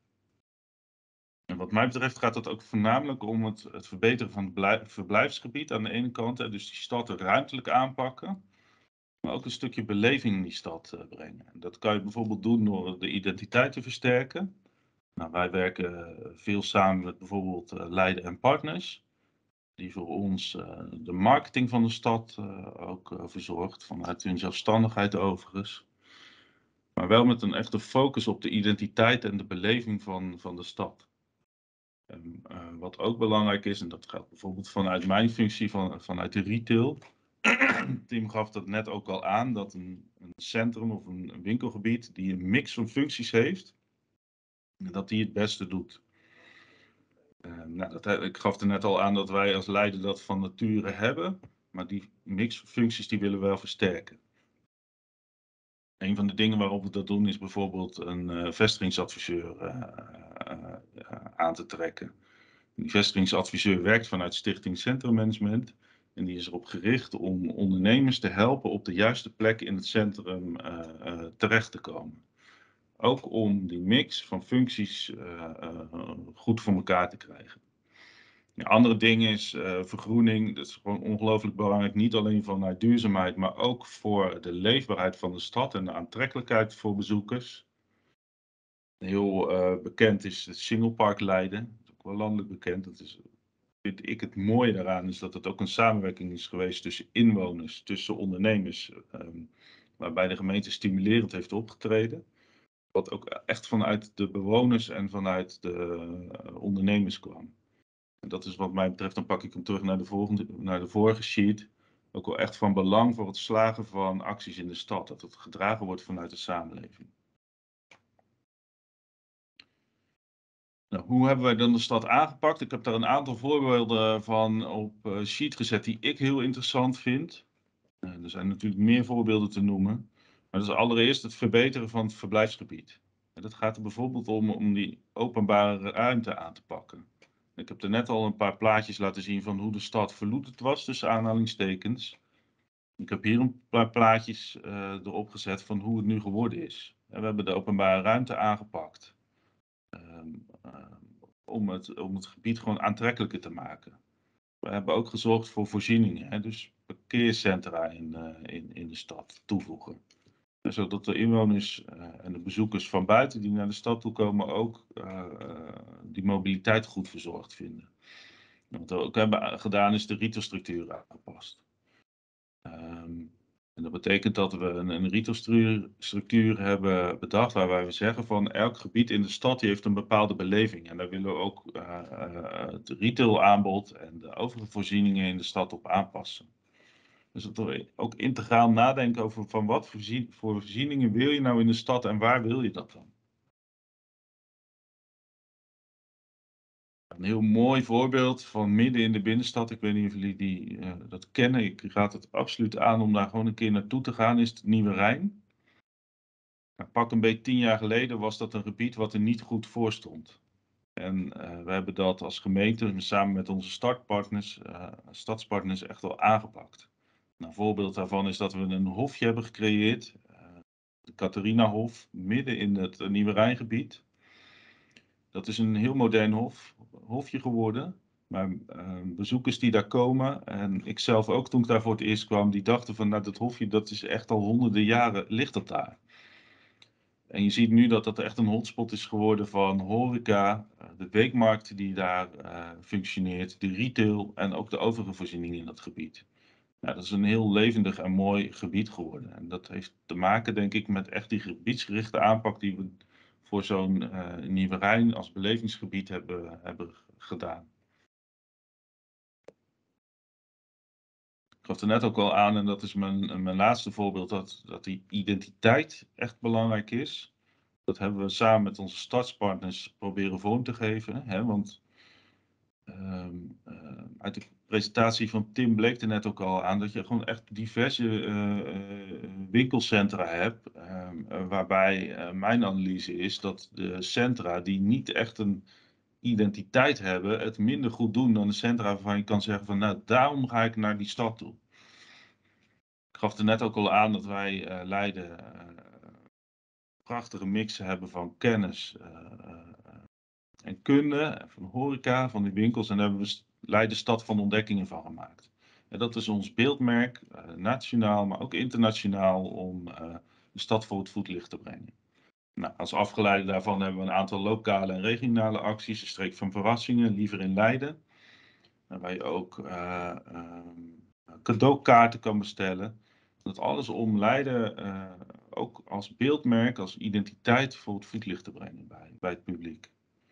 En wat mij betreft gaat het ook voornamelijk om het, het verbeteren van het verblijfsgebied aan de ene kant. Hè, dus die stad ruimtelijk aanpakken. Maar ook een stukje beleving in die stad uh, brengen. En dat kan je bijvoorbeeld doen door de identiteit te versterken. Nou, wij werken veel samen met bijvoorbeeld uh, Leiden en Partners. Die voor ons uh, de marketing van de stad uh, ook uh, verzorgt. Vanuit hun zelfstandigheid overigens. Maar wel met een echte focus op de identiteit en de beleving van, van de stad. En, uh, wat ook belangrijk is, en dat geldt bijvoorbeeld vanuit mijn functie van, vanuit de retail. Tim gaf dat net ook al aan, dat een, een centrum of een, een winkelgebied die een mix van functies heeft, dat die het beste doet. Uh, nou, dat, ik gaf er net al aan dat wij als Leiden dat van nature hebben, maar die mix van functies die willen we wel versterken. Een van de dingen waarop we dat doen is bijvoorbeeld een uh, vestigingsadviseur uh, uh, uh, aan te trekken. Die vestigingsadviseur werkt vanuit Stichting Centrum Management en die is erop gericht om ondernemers te helpen op de juiste plek in het centrum uh, uh, terecht te komen. Ook om die mix van functies uh, uh, goed voor elkaar te krijgen. Een andere ding is uh, vergroening. Dat is gewoon ongelooflijk belangrijk. Niet alleen vanuit duurzaamheid, maar ook voor de leefbaarheid van de stad en de aantrekkelijkheid voor bezoekers. Heel uh, bekend is het Singlepark Leiden. Dat is ook wel landelijk bekend. Dat is, vind ik het mooie daaraan is dat het ook een samenwerking is geweest tussen inwoners, tussen ondernemers. Um, waarbij de gemeente stimulerend heeft opgetreden. Wat ook echt vanuit de bewoners en vanuit de uh, ondernemers kwam. En dat is wat mij betreft, dan pak ik hem terug naar de, volgende, naar de vorige sheet. Ook wel echt van belang voor het slagen van acties in de stad. Dat het gedragen wordt vanuit de samenleving. Nou, hoe hebben wij dan de stad aangepakt? Ik heb daar een aantal voorbeelden van op uh, sheet gezet die ik heel interessant vind. Uh, er zijn natuurlijk meer voorbeelden te noemen. Maar dat is allereerst het verbeteren van het verblijfsgebied. En dat gaat er bijvoorbeeld om om die openbare ruimte aan te pakken. Ik heb er net al een paar plaatjes laten zien van hoe de stad verloederd was, tussen aanhalingstekens. Ik heb hier een paar plaatjes uh, erop gezet van hoe het nu geworden is. En we hebben de openbare ruimte aangepakt. Um, uh, om, het, om het gebied gewoon aantrekkelijker te maken. We hebben ook gezorgd voor voorzieningen. Hè, dus parkeercentra in, uh, in, in de stad toevoegen. Zodat de inwoners uh, en de bezoekers van buiten die naar de stad toe komen ook uh, uh, die mobiliteit goed verzorgd vinden. En wat we ook hebben gedaan is de retailstructuur aangepast. Um, en dat betekent dat we een, een retailstructuur hebben bedacht waarbij we zeggen van elk gebied in de stad die heeft een bepaalde beleving. En daar willen we ook uh, uh, het retailaanbod en de overige voorzieningen in de stad op aanpassen. Dus dat we ook integraal nadenken over van wat voorzien, voor voorzieningen wil je nou in de stad en waar wil je dat dan? Een heel mooi voorbeeld van midden in de binnenstad. Ik weet niet of jullie die, uh, dat kennen. Ik raad het absoluut aan om daar gewoon een keer naartoe te gaan. Is het Nieuwe Rijn. Nou, pak een beetje tien jaar geleden was dat een gebied wat er niet goed voor stond. En uh, we hebben dat als gemeente samen met onze startpartners, uh, stadspartners echt wel aangepakt. Nou, een voorbeeld daarvan is dat we een hofje hebben gecreëerd, uh, de Catharinahof, midden in het uh, Nieuwe Rijngebied. Dat is een heel modern hof, hofje geworden. Maar uh, bezoekers die daar komen, en ik zelf ook toen ik daar voor het eerst kwam, die dachten van nou, dat hofje dat is echt al honderden jaren ligt dat daar. En je ziet nu dat dat echt een hotspot is geworden van horeca, de weekmarkt die daar uh, functioneert, de retail en ook de overige voorzieningen in dat gebied. Nou, dat is een heel levendig en mooi gebied geworden. En dat heeft te maken, denk ik, met echt die gebiedsgerichte aanpak die we voor zo'n uh, Nieuwe Rijn als belevingsgebied hebben, hebben gedaan. Ik gaf er net ook al aan, en dat is mijn, mijn laatste voorbeeld, dat, dat die identiteit echt belangrijk is. Dat hebben we samen met onze stadspartners proberen vorm te geven. Hè? Want um, uh, uit de presentatie van Tim bleek er net ook al aan dat je gewoon echt diverse uh, uh, winkelcentra hebt. Uh, uh, waarbij uh, mijn analyse is dat de centra die niet echt een identiteit hebben, het minder goed doen dan de centra waarvan je kan zeggen van nou, daarom ga ik naar die stad toe. Ik gaf er net ook al aan dat wij uh, Leiden uh, prachtige mixen hebben van kennis uh, uh, en kunde, van horeca, van die winkels. En daar hebben we Leiden stad van ontdekkingen van gemaakt. En dat is ons beeldmerk, uh, nationaal, maar ook internationaal, om uh, de stad voor het voetlicht te brengen. Nou, als afgeleide daarvan hebben we een aantal lokale en regionale acties, een streek van verrassingen, liever in Leiden. Waar je ook uh, uh, cadeaukaarten kan bestellen. Dat alles om Leiden uh, ook als beeldmerk, als identiteit voor het voetlicht te brengen bij, bij het publiek.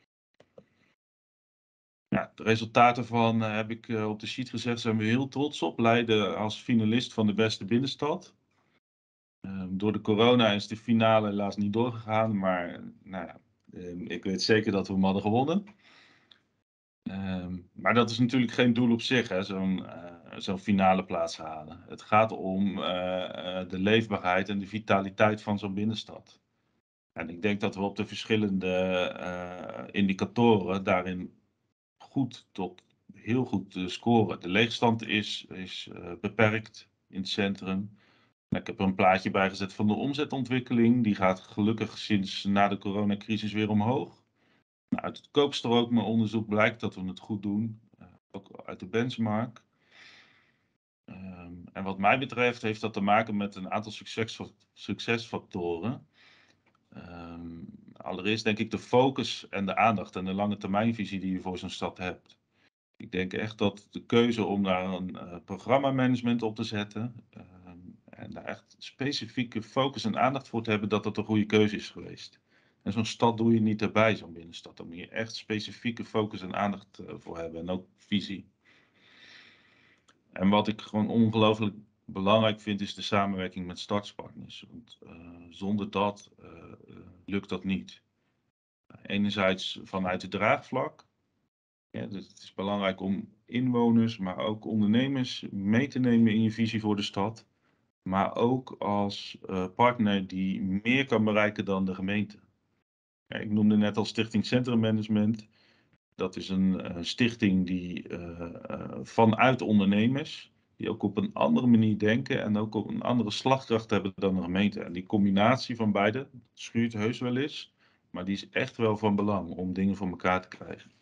Ja, de resultaten van uh, heb ik uh, op de sheet gezet, zijn we heel trots op. Leiden als finalist van de beste binnenstad. Uh, door de corona is de finale helaas niet doorgegaan, maar nou ja, uh, ik weet zeker dat we hem hadden gewonnen. Uh, maar dat is natuurlijk geen doel op zich, zo'n uh, zo'n finale plaats halen. Het gaat om uh, uh, de leefbaarheid en de vitaliteit van zo'n binnenstad. En ik denk dat we op de verschillende uh, indicatoren daarin goed tot heel goed uh, scoren. De leegstand is, is uh, beperkt in het centrum. Ik heb er een plaatje bij gezet van de omzetontwikkeling. Die gaat gelukkig sinds na de coronacrisis weer omhoog. Nou, uit het koopstrookmeronderzoek blijkt dat we het goed doen, uh, ook uit de benchmark. Um, en wat mij betreft heeft dat te maken met een aantal succes, succesfactoren. Um, allereerst denk ik de focus en de aandacht en de lange termijnvisie die je voor zo'n stad hebt. Ik denk echt dat de keuze om daar een uh, programmamanagement op te zetten um, en daar echt specifieke focus en aandacht voor te hebben, dat dat een goede keuze is geweest. En zo'n stad doe je niet erbij, zo'n binnenstad. Daar moet je echt specifieke focus en aandacht uh, voor hebben en ook visie. En wat ik gewoon ongelooflijk belangrijk vind, is de samenwerking met stadspartners. Want uh, zonder dat uh, uh, lukt dat niet. Enerzijds vanuit het draagvlak. Ja, dus het is belangrijk om inwoners, maar ook ondernemers mee te nemen in je visie voor de stad. Maar ook als uh, partner die meer kan bereiken dan de gemeente. Ja, ik noemde net al Stichting Centrum Management. Dat is een, een stichting die uh, uh, vanuit ondernemers, die ook op een andere manier denken en ook op een andere slagkracht hebben dan de gemeente. En die combinatie van beide schuurt heus wel eens, maar die is echt wel van belang om dingen voor elkaar te krijgen.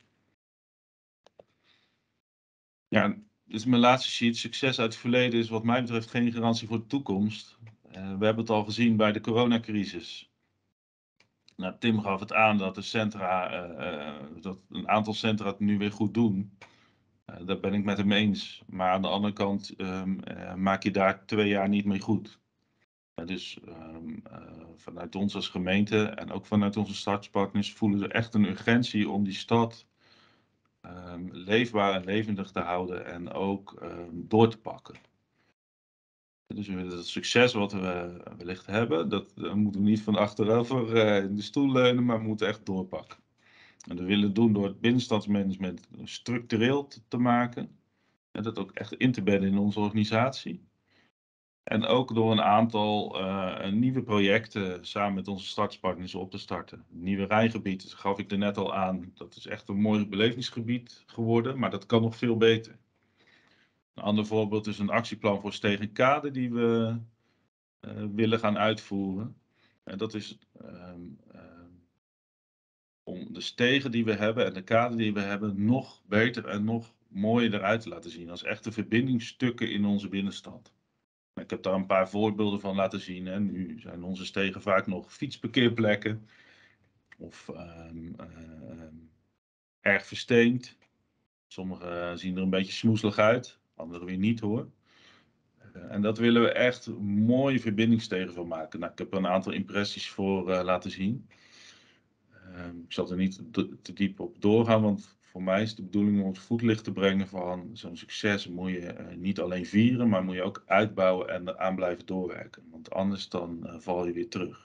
Ja, dus mijn laatste sheet, succes uit het verleden is wat mij betreft geen garantie voor de toekomst. Uh, we hebben het al gezien bij de coronacrisis. Nou, Tim gaf het aan dat de centra, uh, dat een aantal centra het nu weer goed doen. Uh, daar ben ik met hem eens. Maar aan de andere kant um, uh, maak je daar twee jaar niet mee goed. Uh, dus um, uh, vanuit ons als gemeente en ook vanuit onze startspartners voelen we echt een urgentie om die stad um, leefbaar en levendig te houden en ook um, door te pakken. Dus het succes wat we wellicht hebben, dat, dat moeten we niet van achterover uh, in de stoel leunen, maar we moeten echt doorpakken. En dat willen we doen door het binnenstadsmanagement structureel te, te maken. En dat ook echt in te bedden in onze organisatie. En ook door een aantal uh, nieuwe projecten samen met onze startspartners op te starten. Nieuwe rijgebied, dat gaf ik er net al aan. Dat is echt een mooi belevingsgebied geworden, maar dat kan nog veel beter. Een ander voorbeeld is een actieplan voor steeg en kade die we uh, willen gaan uitvoeren. En dat is uh, uh, om de stegen die we hebben en de kade die we hebben nog beter en nog mooier eruit te laten zien. Als echte verbindingsstukken in onze binnenstad. Ik heb daar een paar voorbeelden van laten zien. Hè. Nu zijn onze stegen vaak nog fietsparkeerplekken. Of uh, uh, erg versteend. Sommige zien er een beetje smoeselig uit. Andere weer niet hoor. Uh, en dat willen we echt mooie verbindingsstegen van maken. Nou, ik heb er een aantal impressies voor uh, laten zien. Uh, ik zal er niet te diep op doorgaan. Want voor mij is de bedoeling om het voetlicht te brengen van zo'n succes moet je uh, niet alleen vieren, maar moet je ook uitbouwen en eraan blijven doorwerken. Want anders dan uh, val je weer terug.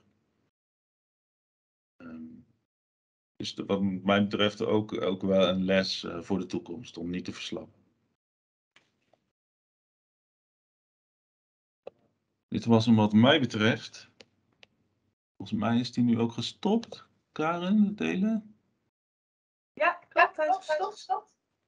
Um, dus de, wat mij betreft ook, ook wel een les uh, voor de toekomst, om niet te verslappen. Dit was hem wat mij betreft. Volgens mij is die nu ook gestopt. Karen, het delen? Ja, klopt. Hij is gestopt.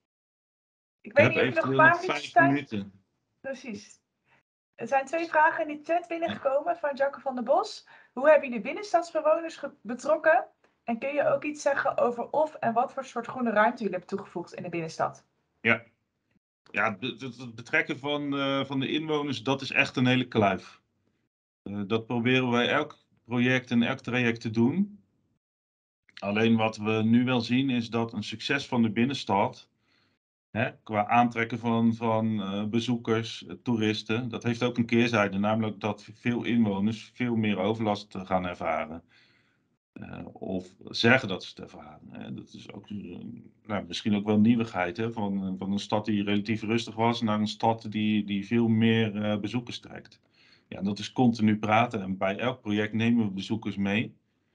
Ik Ik weet niet of je nog een paar minuutjes tijd... minuten. Precies. Er zijn twee vragen in de chat binnengekomen van Jacque van der Bos. Hoe hebben jullie binnenstadsbewoners betrokken? En kun je ook iets zeggen over of en wat voor soort groene ruimte jullie hebben toegevoegd in de binnenstad? Ja, ja het, het betrekken van, uh, van de inwoners, dat is echt een hele kluif. Uh, dat proberen wij elk project en elk traject te doen. Alleen wat we nu wel zien is dat een succes van de binnenstad, hè, qua aantrekken van, van uh, bezoekers, uh, toeristen, dat heeft ook een keerzijde, namelijk dat veel inwoners veel meer overlast uh, gaan ervaren. Uh, of zeggen dat ze het ervaren. Hè. Dat is ook uh, nou, misschien ook wel nieuwigheid, hè, van, van een stad die relatief rustig was naar een stad die, die veel meer uh, bezoekers trekt. Ja, dat is continu praten en bij elk project nemen we bezoekers mee.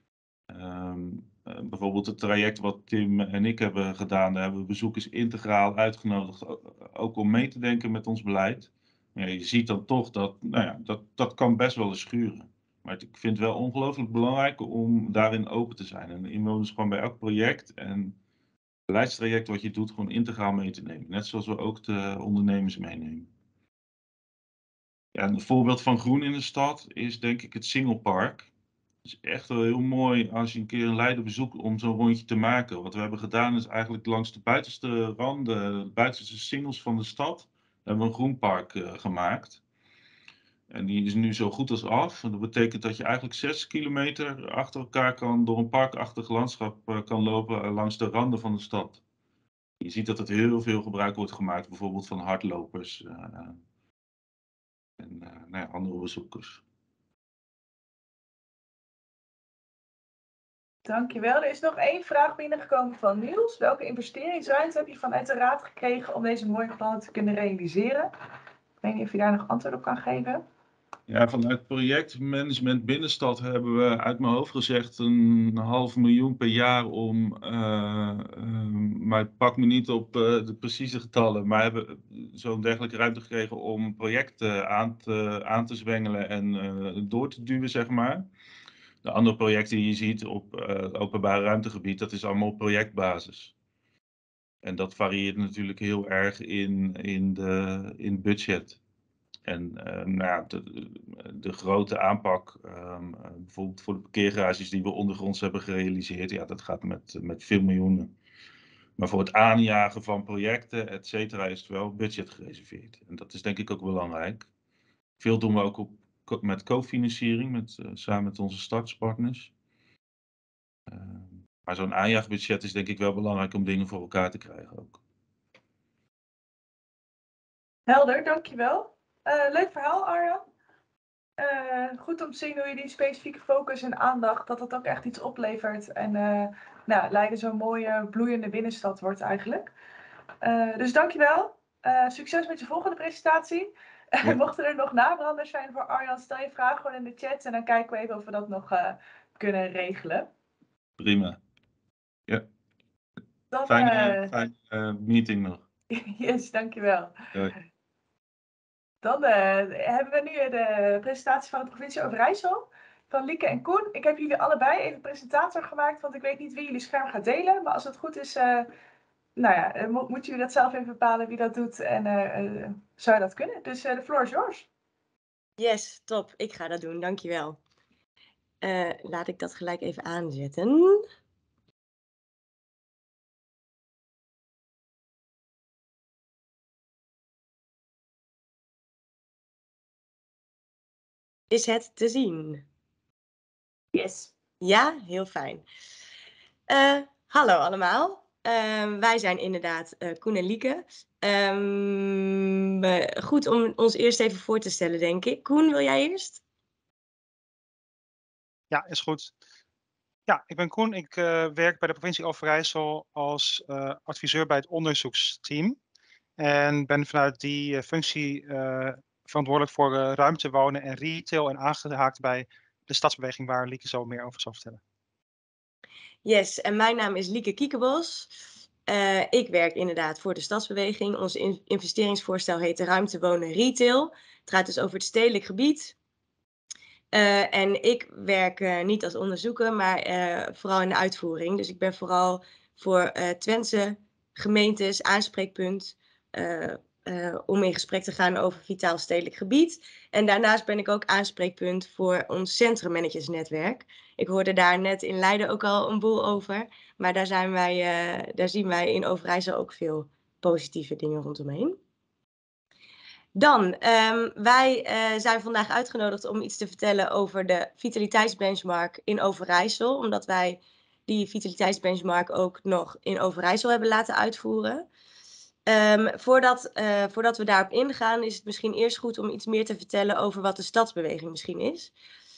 Um, uh, bijvoorbeeld het traject wat Tim en ik hebben gedaan, daar hebben we bezoekers integraal uitgenodigd, ook om mee te denken met ons beleid. Ja, je ziet dan toch dat, nou ja, dat, dat kan best wel eens schuren. Maar ik vind het wel ongelooflijk belangrijk om daarin open te zijn. En de inwoners gewoon bij elk project en beleidstraject wat je doet, gewoon integraal mee te nemen. Net zoals we ook de ondernemers meenemen. Ja, een voorbeeld van groen in de stad is denk ik het Singelpark. Het is echt wel heel mooi als je een keer een Leiden bezoekt om zo'n rondje te maken. Wat we hebben gedaan is eigenlijk langs de buitenste randen, de buitenste singles van de stad, hebben we een groenpark uh, gemaakt. En die is nu zo goed als af. En dat betekent dat je eigenlijk zes kilometer achter elkaar kan, door een parkachtig landschap uh, kan lopen uh, langs de randen van de stad. Je ziet dat het heel veel gebruik wordt gemaakt, bijvoorbeeld van hardlopers uh, en uh, nou ja, andere bezoekers. Dankjewel. Er is nog één vraag binnengekomen van Niels. Welke investeringsruimte heb je vanuit de Raad gekregen om deze mooie plannen te kunnen realiseren? Ik weet niet of je daar nog antwoord op kan geven. Ja, vanuit projectmanagement binnenstad hebben we uit mijn hoofd gezegd een half miljoen per jaar om, uh, uh, maar pak me niet op uh, de precieze getallen, maar hebben zo'n dergelijke ruimte gekregen om projecten aan te, aan te zwengelen en uh, door te duwen, zeg maar. De andere projecten die je ziet op uh, openbaar ruimtegebied, dat is allemaal op projectbasis. En dat varieert natuurlijk heel erg in, in, de, in budget. En uh, nou ja, de, de grote aanpak, um, uh, bijvoorbeeld voor de parkeergarages die we ondergronds hebben gerealiseerd, ja, dat gaat met, met veel miljoenen. Maar voor het aanjagen van projecten, et cetera, is het wel budget gereserveerd. En dat is denk ik ook belangrijk. Veel doen we ook op, met cofinanciering, met, uh, samen met onze startspartners. Uh, maar zo'n aanjaagbudget is denk ik wel belangrijk om dingen voor elkaar te krijgen ook. Helder, dankjewel. Uh, leuk verhaal, Arjan. Uh, goed om te zien hoe je die specifieke focus en aandacht, dat dat ook echt iets oplevert. En uh, nou, Leiden zo'n mooie, bloeiende binnenstad wordt eigenlijk. Uh, dus dankjewel. Uh, succes met je volgende presentatie. Ja. Mochten er nog nabranders zijn voor Arjan, stel je vraag gewoon in de chat en dan kijken we even of we dat nog uh, kunnen regelen. Prima. Ja. Dan, fijne uh... fijne uh, meeting nog. Yes, dankjewel. Doei. Dan uh, hebben we nu de presentatie van de provincie Overijssel. Van Lieke en Koen. Ik heb jullie allebei even presentator gemaakt, want ik weet niet wie jullie scherm gaat delen. Maar als het goed is, uh, nou ja, mo moeten jullie dat zelf even bepalen wie dat doet. En uh, uh, zou je dat kunnen? Dus de uh, floor is yours. Yes, top. Ik ga dat doen. Dankjewel. Uh, laat ik dat gelijk even aanzetten. Is het te zien? Yes. Ja, heel fijn. Uh, hallo allemaal. Uh, wij zijn inderdaad uh, Koen en Lieke. Um, uh, goed om ons eerst even voor te stellen, denk ik. Koen, wil jij eerst? Ja, is goed. Ja, ik ben Koen. Ik uh, werk bij de provincie Overijssel als uh, adviseur bij het onderzoeksteam. En ben vanuit die uh, functie uh, verantwoordelijk voor uh, ruimte, wonen en retail en aangehaakt bij de stadsbeweging waar Lieke zo meer over zal vertellen. Yes, en mijn naam is Lieke Kiekebos. Uh, ik werk inderdaad voor de stadsbeweging. Ons in investeringsvoorstel heet Ruimte, Wonen, Retail. Het gaat dus over het stedelijk gebied. Uh, en ik werk uh, niet als onderzoeker, maar uh, vooral in de uitvoering. Dus ik ben vooral voor uh, Twentse gemeentes aanspreekpunt uh, uh, om in gesprek te gaan over vitaal stedelijk gebied. En daarnaast ben ik ook aanspreekpunt voor ons centrummanagersnetwerk. Ik hoorde daar net in Leiden ook al een boel over, maar daar, zijn wij, uh, daar zien wij in Overijssel ook veel positieve dingen rondomheen. Dan, um, wij uh, zijn vandaag uitgenodigd om iets te vertellen over de vitaliteitsbenchmark in Overijssel. Omdat wij die vitaliteitsbenchmark ook nog in Overijssel hebben laten uitvoeren. Um, voordat, uh, voordat we daarop ingaan is het misschien eerst goed om iets meer te vertellen over wat de stadsbeweging misschien is.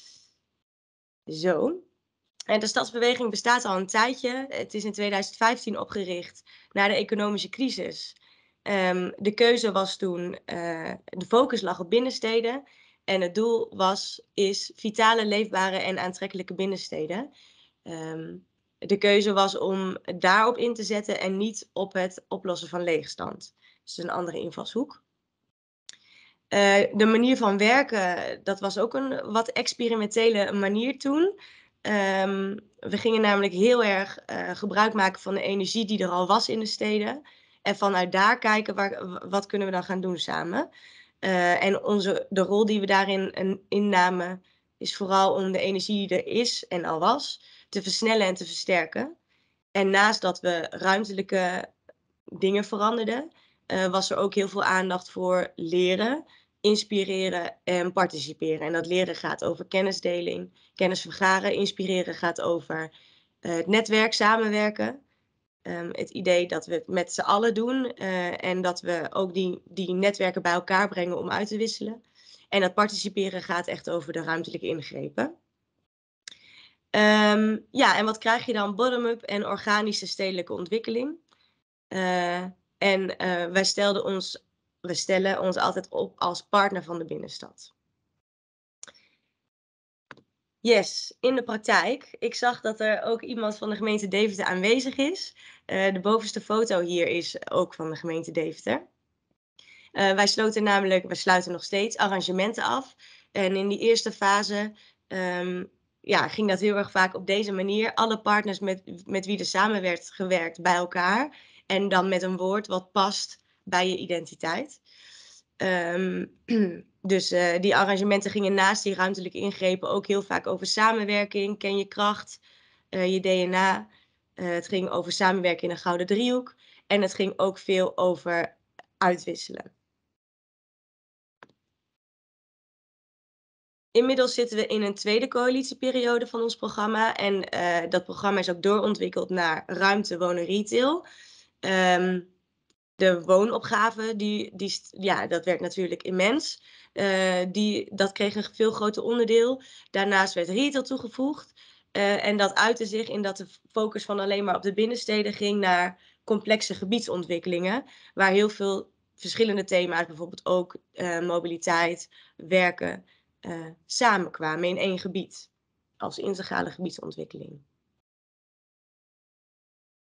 Zo. En de stadsbeweging bestaat al een tijdje. Het is in tweeduizend vijftien opgericht na de economische crisis. Um, de keuze was toen, uh, de focus lag op binnensteden. En het doel was, is vitale, leefbare en aantrekkelijke binnensteden. Um, de keuze was om daarop in te zetten en niet op het oplossen van leegstand. Dus een andere invalshoek. Uh, de manier van werken, dat was ook een wat experimentele manier toen. Um, we gingen namelijk heel erg uh, gebruik maken van de energie die er al was in de steden. En vanuit daar kijken, waar, wat kunnen we dan gaan doen samen. Uh, en onze, de rol die we daarin innamen is vooral om de energie die er is en al was te versnellen en te versterken. En naast dat we ruimtelijke dingen veranderden, uh, was er ook heel veel aandacht voor leren, inspireren en participeren. En dat leren gaat over kennisdeling, kennis vergaren. Inspireren gaat over uh, het netwerk, samenwerken. Um, het idee dat we het met z'n allen doen uh, en dat we ook die, die netwerken bij elkaar brengen om uit te wisselen. En dat participeren gaat echt over de ruimtelijke ingrepen. Um, ja, en wat krijg je dan? Bottom-up en organische stedelijke ontwikkeling. Uh, en uh, wij, stelden ons, wij stellen ons altijd op als partner van de binnenstad. Yes, in de praktijk. Ik zag dat er ook iemand van de gemeente Deventer aanwezig is. Uh, de bovenste foto hier is ook van de gemeente Deventer. Uh, wij sloten namelijk, wij sluiten nog steeds arrangementen af. En in die eerste fase um, ja, ging dat heel erg vaak op deze manier. Alle partners met, met wie er samen werd gewerkt bij elkaar. En dan met een woord wat past bij je identiteit. Um, dus uh, die arrangementen gingen naast die ruimtelijke ingrepen ook heel vaak over samenwerking. Ken je kracht, uh, je D N A. Uh, het ging over samenwerken in een gouden driehoek. En het ging ook veel over uitwisselen. Inmiddels zitten we in een tweede coalitieperiode van ons programma. En uh, dat programma is ook doorontwikkeld naar ruimte, wonen, retail. Um, de woonopgave, die, die, ja, dat werd natuurlijk immens. Uh, die, dat kreeg een veel groter onderdeel. Daarnaast werd retail toegevoegd. Uh, en dat uitte zich in dat de focus van alleen maar op de binnensteden ging naar complexe gebiedsontwikkelingen. Waar heel veel verschillende thema's, bijvoorbeeld ook uh, mobiliteit, werken, uh, samenkwamen in één gebied. Als integrale gebiedsontwikkeling.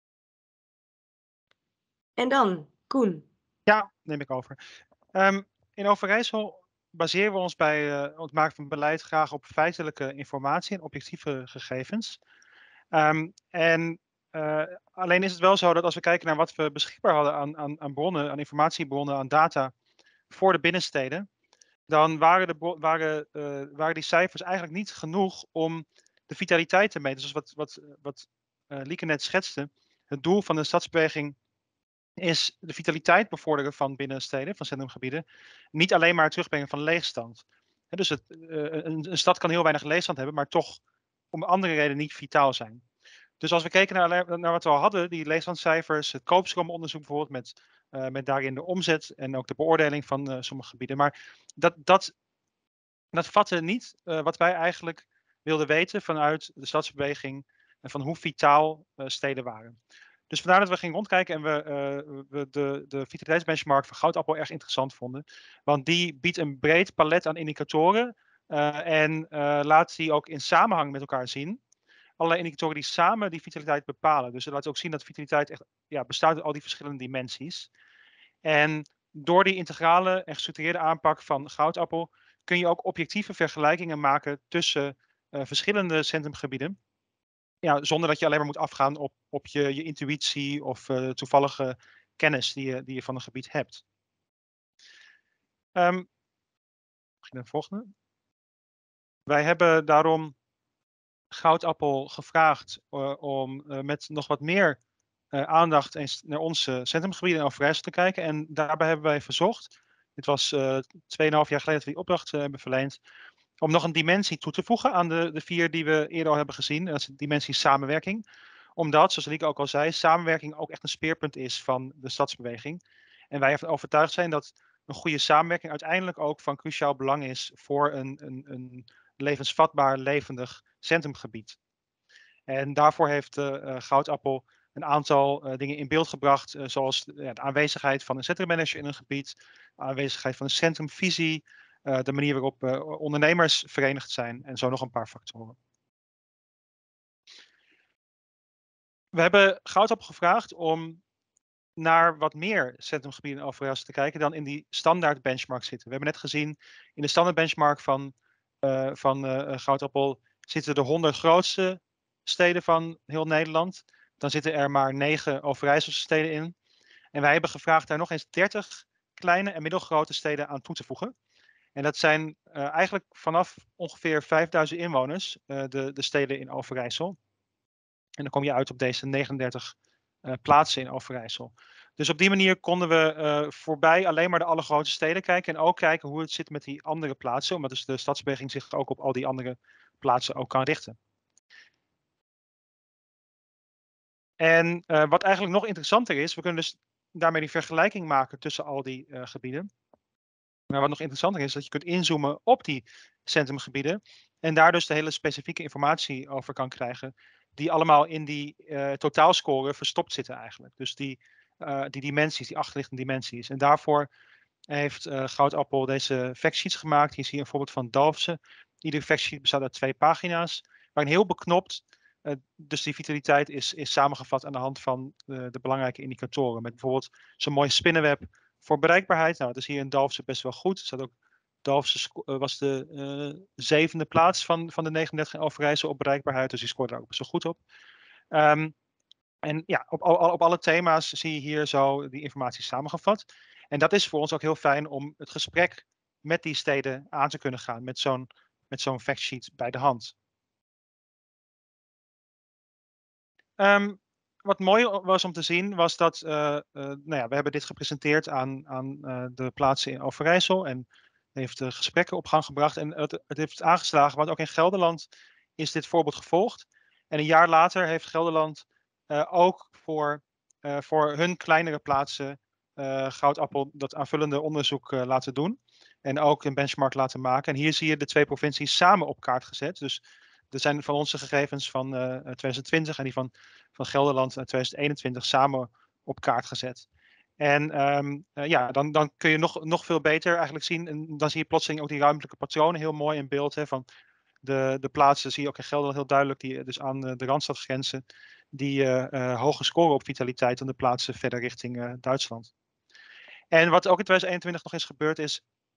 En dan, Koen. Ja, neem ik over. Um, in Overijssel baseren we ons bij uh, het maken van beleid graag op feitelijke informatie en objectieve gegevens. Um, en uh, alleen is het wel zo dat als we kijken naar wat we beschikbaar hadden aan, aan, aan bronnen, aan informatiebronnen, aan data voor de binnensteden, dan waren, de, waren, uh, waren die cijfers eigenlijk niet genoeg om de vitaliteit te meten. Dus wat, wat, wat uh, Lieke net schetste, het doel van de stadsbeweging is de vitaliteit bevorderen van binnensteden, van centrumgebieden. Niet alleen maar het terugbrengen van leegstand. He, dus het, uh, een, een stad kan heel weinig leegstand hebben, maar toch om andere redenen niet vitaal zijn. Dus als we keken naar, naar wat we al hadden, die leegstandscijfers, het koopstromenonderzoek bijvoorbeeld, met, uh, met daarin de omzet en ook de beoordeling van uh, sommige gebieden. Maar dat, dat, dat vatte niet uh, wat wij eigenlijk wilden weten vanuit de stadsbeweging en van hoe vitaal uh, steden waren. Dus vandaar dat we gingen rondkijken en we, uh, we de, de vitaliteitsbenchmark van Goudappel erg interessant vonden. Want die biedt een breed palet aan indicatoren uh, en uh, laat die ook in samenhang met elkaar zien. Allerlei indicatoren die samen die vitaliteit bepalen. Dus dat laat ook zien dat vitaliteit echt ja, bestaat uit al die verschillende dimensies. En door die integrale en gestructureerde aanpak van Goudappel kun je ook objectieve vergelijkingen maken tussen uh, verschillende centrumgebieden. Ja, zonder dat je alleen maar moet afgaan op, op je, je intuïtie of uh, toevallige kennis die je, die je van een gebied hebt. Um, mag je de volgende? Wij hebben daarom Goudappel gevraagd uh, om uh, met nog wat meer uh, aandacht eens naar onze centrumgebieden in Overijssel te kijken. En daarbij hebben wij verzocht, dit was uh, tweeënhalf jaar geleden dat we die opdracht uh, hebben verleend, om nog een dimensie toe te voegen aan de, de vier die we eerder al hebben gezien. Dat is de dimensie samenwerking. Omdat, zoals Lieke ook al zei, samenwerking ook echt een speerpunt is van de stadsbeweging. En wij ervan overtuigd zijn dat een goede samenwerking uiteindelijk ook van cruciaal belang is voor een, een, een levensvatbaar, levendig centrumgebied. En daarvoor heeft uh, uh, Goudappel een aantal uh, dingen in beeld gebracht, uh, zoals uh, de aanwezigheid van een centrummanager in een gebied, de aanwezigheid van een centrumvisie, uh, de manier waarop uh, ondernemers verenigd zijn en zo nog een paar factoren. We hebben Goudappel gevraagd om naar wat meer centrumgebieden in Overijssel te kijken dan in die standaard benchmark zitten. We hebben net gezien in de standaard benchmark van, uh, van uh, Goudappel zitten de honderd grootste steden van heel Nederland. Dan zitten er maar negen Overijsselse steden in. En wij hebben gevraagd daar nog eens dertig kleine en middelgrote steden aan toe te voegen. En dat zijn uh, eigenlijk vanaf ongeveer vijfduizend inwoners, uh, de, de steden in Overijssel. En dan kom je uit op deze negenendertig uh, plaatsen in Overijssel. Dus op die manier konden we uh, voorbij alleen maar de allergrootste steden kijken. En ook kijken hoe het zit met die andere plaatsen. Omdat dus de stadsbeweging zich ook op al die andere plaatsen ook kan richten. En uh, wat eigenlijk nog interessanter is, we kunnen dus daarmee die vergelijking maken tussen al die uh, gebieden. Maar wat nog interessanter is, dat je kunt inzoomen op die centrumgebieden. En daar dus de hele specifieke informatie over kan krijgen. Die allemaal in die uh, totaalscore verstopt zitten eigenlijk. Dus die, uh, die dimensies, die achterliggende dimensies. En daarvoor heeft uh, Goudappel deze factsheets gemaakt. Hier zie je een voorbeeld van Dalfsen. Iedere factsheet bestaat uit twee pagina's. Waarin heel beknopt, uh, dus die vitaliteit is, is samengevat aan de hand van uh, de belangrijke indicatoren. Met bijvoorbeeld zo'n mooi spinnenweb voor bereikbaarheid. Nou, dat is hier in Dalfsen best wel goed. Er staat ook Dalfsen was de uh, zevende plaats van, van de negenendertig in Overijssel op bereikbaarheid. Dus die scoorde daar ook best wel goed op. Um, en ja, op, op, op alle thema's zie je hier zo die informatie samengevat. En dat is voor ons ook heel fijn om het gesprek met die steden aan te kunnen gaan. Met zo'n met zo'n factsheet bij de hand. Um, wat mooi was om te zien was dat, uh, uh, nou ja, we hebben dit gepresenteerd aan, aan uh, de plaatsen in Overijssel. En heeft uh, gesprekken op gang gebracht en het, het heeft aangeslagen, want ook in Gelderland is dit voorbeeld gevolgd. En een jaar later heeft Gelderland uh, ook voor, uh, voor hun kleinere plaatsen uh, Goudappel dat aanvullende onderzoek uh, laten doen. En ook een benchmark laten maken. En hier zie je de twee provincies samen op kaart gezet. Dus er zijn van onze gegevens van uh, twintig twintig en die van, van Gelderland uh, twintig eenentwintig samen op kaart gezet. En um, uh, ja, dan, dan kun je nog, nog veel beter eigenlijk zien. En dan zie je plotseling ook die ruimtelijke patronen heel mooi in beeld. Hè, van de, de plaatsen zie je ook in Gelderland heel duidelijk, die dus aan uh, de Randstad grenzen, die uh, uh, hoger scoren op vitaliteit dan de plaatsen verder richting uh, Duitsland. En wat ook in twintig eenentwintig nog is gebeurd is,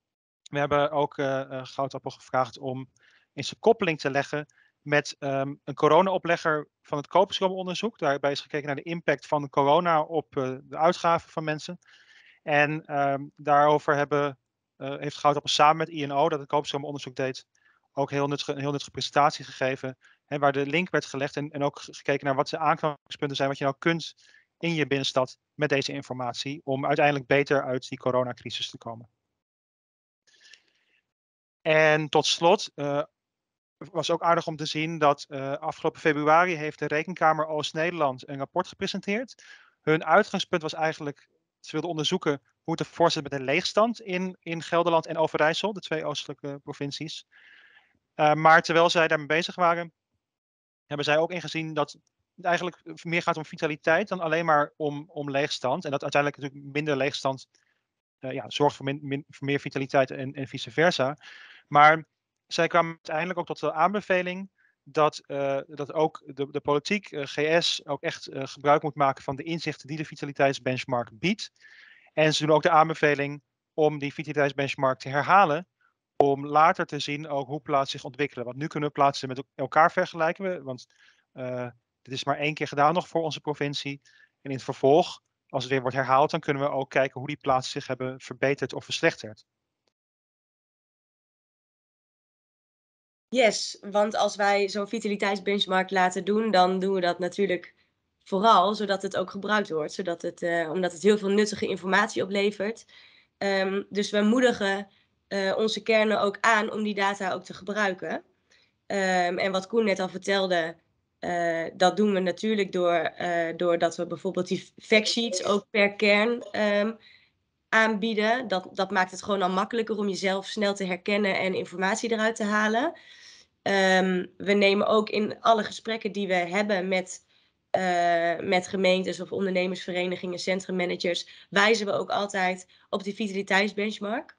We hebben ook uh, uh, Goudappel gevraagd om eens een koppeling te leggen met um, een corona-oplegger van het koopstromenonderzoek. Daarbij is gekeken naar de impact van de corona op uh, de uitgaven van mensen. En um, daarover hebben, uh, heeft Goudappel samen met I N O, dat het koopstromenonderzoek deed, ook heel nuttige, een heel nuttige presentatie gegeven. Hè, waar de link werd gelegd en, en ook gekeken naar wat de aanknopingspunten zijn, wat je nou kunt in je binnenstad met deze informatie, om uiteindelijk beter uit die coronacrisis te komen. En tot slot uh, was ook aardig om te zien dat uh, afgelopen februari heeft de Rekenkamer Oost-Nederland een rapport gepresenteerd. Hun uitgangspunt was eigenlijk, ze wilden onderzoeken hoe het ervoor zit met de leegstand in, in Gelderland en Overijssel, de twee oostelijke provincies. Uh, maar terwijl zij daarmee bezig waren, hebben zij ook ingezien dat het eigenlijk meer gaat om vitaliteit dan alleen maar om, om leegstand. En dat uiteindelijk natuurlijk minder leegstand uh, ja, zorgt voor, min, min, voor meer vitaliteit en, en vice versa. Maar zij kwamen uiteindelijk ook tot de aanbeveling dat, uh, dat ook de, de politiek, uh, G S, ook echt uh, gebruik moet maken van de inzichten die de vitaliteitsbenchmark biedt. En ze doen ook de aanbeveling om die vitaliteitsbenchmark te herhalen, om later te zien ook hoe plaatsen zich ontwikkelen. Want nu kunnen we plaatsen met elkaar vergelijken, want uh, dit is maar één keer gedaan nog voor onze provincie. En in het vervolg, als het weer wordt herhaald, dan kunnen we ook kijken hoe die plaatsen zich hebben verbeterd of verslechterd. Yes, want als wij zo'n vitaliteitsbenchmark laten doen, dan doen we dat natuurlijk vooral zodat het ook gebruikt wordt. Zodat het, uh, omdat het heel veel nuttige informatie oplevert. Um, dus we moedigen uh, onze kernen ook aan om die data ook te gebruiken. Um, en wat Koen net al vertelde, uh, dat doen we natuurlijk door, uh, doordat we bijvoorbeeld die factsheets ook per kern um, aanbieden. Dat, dat maakt het gewoon al makkelijker om jezelf snel te herkennen en informatie eruit te halen. Um, we nemen ook in alle gesprekken die we hebben met, uh, met gemeentes of ondernemersverenigingen, centrummanagers, wijzen we ook altijd op die vitaliteitsbenchmark.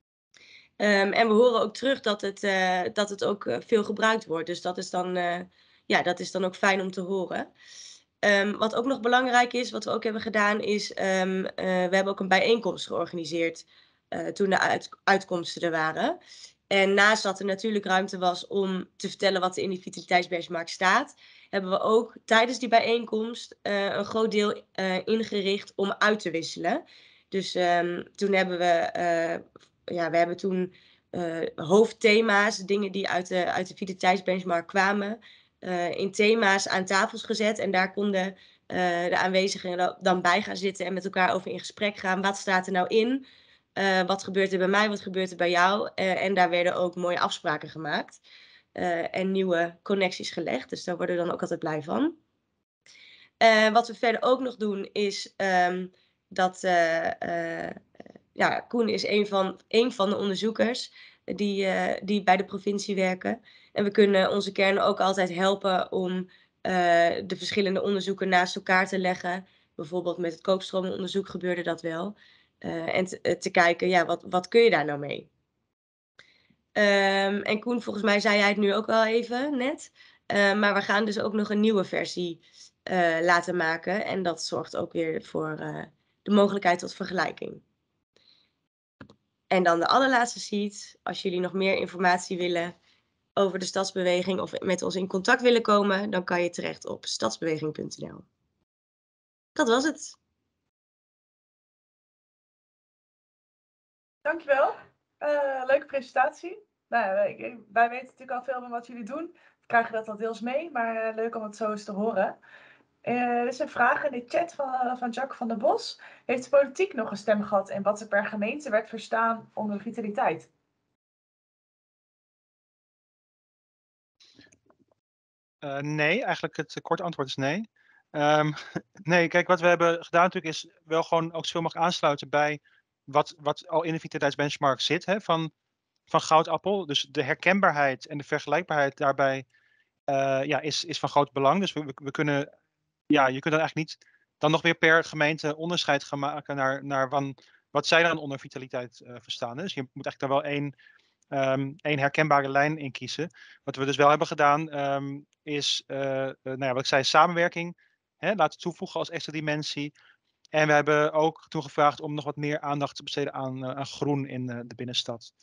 Um, en we horen ook terug dat het, uh, dat het ook uh, veel gebruikt wordt. Dus dat is dan, uh, ja, dat is dan ook fijn om te horen. Um, wat ook nog belangrijk is, wat we ook hebben gedaan, is um, uh, we hebben ook een bijeenkomst georganiseerd uh, toen de uit, uitkomsten er waren. En naast dat er natuurlijk ruimte was om te vertellen wat er in die vitaliteitsbenchmark staat, hebben we ook tijdens die bijeenkomst uh, een groot deel uh, ingericht om uit te wisselen. Dus um, toen hebben we, uh, ja, we hebben toen uh, hoofdthema's, dingen die uit de, uit de vitaliteitsbenchmark kwamen, uh, in thema's aan tafels gezet. En daar konden uh, de aanwezigen dan bij gaan zitten en met elkaar over in gesprek gaan. Wat staat er nou in? Uh, wat gebeurt er bij mij, wat gebeurt er bij jou? Uh, en daar werden ook mooie afspraken gemaakt. Uh, en nieuwe connecties gelegd. Dus daar worden we dan ook altijd blij van. Uh, wat we verder ook nog doen is um, dat uh, uh, ja, Koen is een van, een van de onderzoekers die, uh, die bij de provincie werken. En we kunnen onze kernen ook altijd helpen om uh, de verschillende onderzoeken naast elkaar te leggen. Bijvoorbeeld met het koopstromenonderzoek gebeurde dat wel. Uh, en te, te kijken, ja, wat, wat kun je daar nou mee? Um, en Koen, volgens mij zei jij het nu ook al even net. Uh, maar we gaan dus ook nog een nieuwe versie uh, laten maken. En dat zorgt ook weer voor uh, de mogelijkheid tot vergelijking. En dan de allerlaatste sheet. Als jullie nog meer informatie willen over de stadsbeweging of met ons in contact willen komen, dan kan je terecht op stadsbeweging punt n l. Dat was het. Dankjewel. Uh, leuke presentatie. Nou, wij, wij weten natuurlijk al veel van wat jullie doen. We krijgen dat al deels mee, maar uh, leuk om het zo eens te horen. Uh, er is een vraag in de chat van, uh, van Jacques van der Bos. Heeft de politiek nog een stem gehad in wat er per gemeente werd verstaan onder vitaliteit? Uh, nee, eigenlijk het korte antwoord is nee. Um, nee, kijk, wat we hebben gedaan natuurlijk is wel gewoon ook zoveel mogelijk aansluiten bij wat, wat al in de vitaliteitsbenchmark zit, hè, van, van Goudappel. Dus de herkenbaarheid en de vergelijkbaarheid daarbij uh, ja, is, is van groot belang. Dus we, we, we kunnen, ja, je kunt dan eigenlijk niet dan nog weer per gemeente onderscheid gaan maken naar, naar van, wat zij dan onder vitaliteit uh, verstaan. Dus je moet eigenlijk daar wel één, um, één herkenbare lijn in kiezen. Wat we dus wel hebben gedaan um, is, uh, uh, nou ja, wat ik zei, samenwerking hè, laten toevoegen als extra dimensie. En we hebben ook toen gevraagd om nog wat meer aandacht te besteden aan, uh, aan groen in uh, de binnenstad.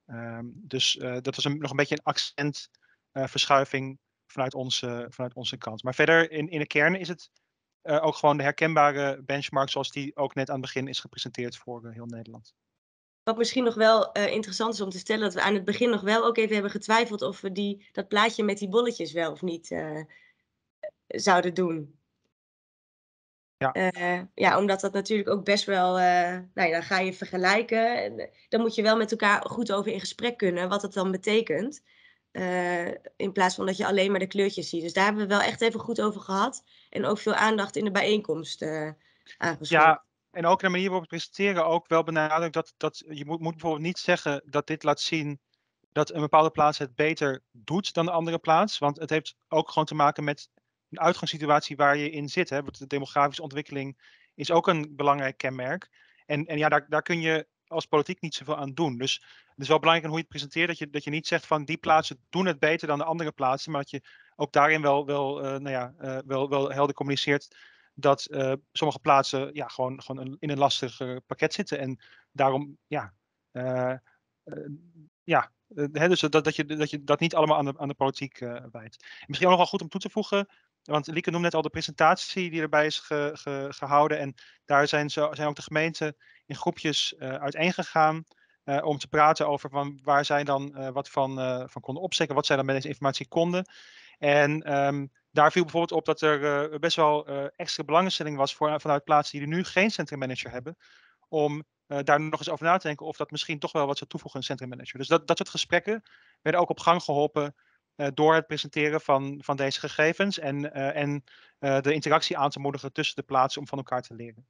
Um, dus uh, dat was een, nog een beetje een accentverschuiving uh, vanuit, onze, vanuit onze kant. Maar verder in, in de kern is het uh, ook gewoon de herkenbare benchmark zoals die ook net aan het begin is gepresenteerd voor uh, heel Nederland. Wat misschien nog wel uh, interessant is om te stellen, dat we aan het begin nog wel ook even hebben getwijfeld of we die, dat plaatje met die bolletjes wel of niet uh, zouden doen. Ja. Uh, ja, omdat dat natuurlijk ook best wel, uh, nou ja, dan ga je vergelijken. En dan moet je wel met elkaar goed over in gesprek kunnen, wat het dan betekent. Uh, in plaats van dat je alleen maar de kleurtjes ziet. Dus daar hebben we wel echt even goed over gehad. En ook veel aandacht in de bijeenkomst uh, aangeschreven. Ja, en ook de manier waarop we presenteren ook wel benadrukt dat, dat je moet, moet bijvoorbeeld niet zeggen dat dit laat zien dat een bepaalde plaats het beter doet dan de andere plaats. Want het heeft ook gewoon te maken met een uitgangssituatie waar je in zit. Hè. De demografische ontwikkeling is ook een belangrijk kenmerk. En, en ja, daar, daar kun je als politiek niet zoveel aan doen. Dus het is wel belangrijk hoe je het presenteert, dat je, dat je niet zegt van die plaatsen doen het beter dan de andere plaatsen, maar dat je ook daarin wel, wel, uh, nou ja, uh, wel, wel helder communiceert dat uh, sommige plaatsen ja, gewoon, gewoon in een lastig uh, pakket zitten. En daarom, ja, uh, uh, ja uh, hè, dus dat, dat, je, dat je dat niet allemaal aan de, aan de politiek uh, wijt. En misschien ook nog wel goed om toe te voegen, want Lieke noemde net al de presentatie die erbij is ge, ge, gehouden. En daar zijn, zo, zijn ook de gemeenten in groepjes uh, uiteengegaan uh, om te praten over van waar zij dan uh, wat van, uh, van konden opsteken, wat zij dan met deze informatie konden. En um, daar viel bijvoorbeeld op dat er uh, best wel uh, extra belangstelling was voor, vanuit plaatsen die er nu geen centrummanager hebben, om uh, daar nog eens over na te denken of dat misschien toch wel wat zou toevoegen een centrummanager. Dus dat, dat soort gesprekken werden ook op gang geholpen uh, door het presenteren van, van deze gegevens en, uh, en uh, de interactie aan te moedigen tussen de plaatsen om van elkaar te leren.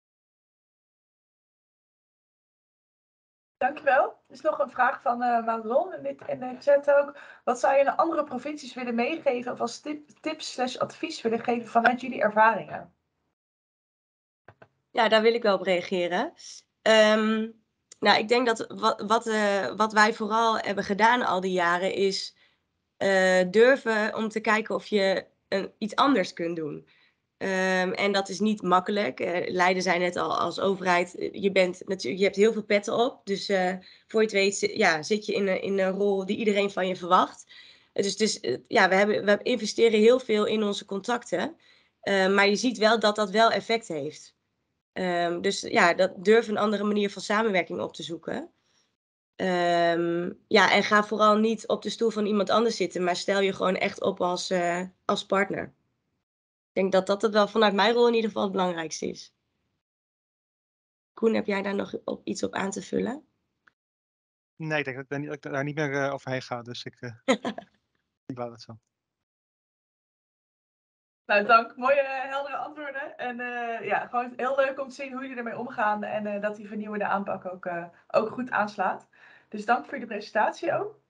Dankjewel. Er is nog een vraag van uh, Maron in, dit, in de chat ook. Wat zou je aan andere provincies willen meegeven of als tip, tips slash advies willen geven vanuit jullie ervaringen? Ja, daar wil ik wel op reageren. Um, nou, ik denk dat wat, wat, uh, wat wij vooral hebben gedaan al die jaren is uh, durven om te kijken of je een, iets anders kunt doen. Um, en dat is niet makkelijk. Uh, Leiden zei net al als overheid, je, bent natuurlijk, je hebt heel veel petten op. Dus uh, voor je het weet ja, zit je in een, in een rol die iedereen van je verwacht. Uh, dus dus uh, ja, we, hebben, we investeren heel veel in onze contacten. Uh, maar je ziet wel dat dat wel effect heeft. Um, dus ja, dat durf een andere manier van samenwerking op te zoeken. Um, ja, en ga vooral niet op de stoel van iemand anders zitten, maar stel je gewoon echt op als, uh, als partner. Ik denk dat dat het wel vanuit mijn rol in ieder geval het belangrijkste is. Koen, heb jij daar nog op, iets op aan te vullen? Nee, ik denk dat ik daar niet, dat ik daar niet meer uh, overheen ga, dus ik, uh, ik laat het zo. Nou, dank. Mooie, heldere antwoorden. En uh, ja, gewoon heel leuk om te zien hoe jullie ermee omgaan en uh, dat die vernieuwende aanpak ook, uh, ook goed aanslaat. Dus dank voor de presentatie ook.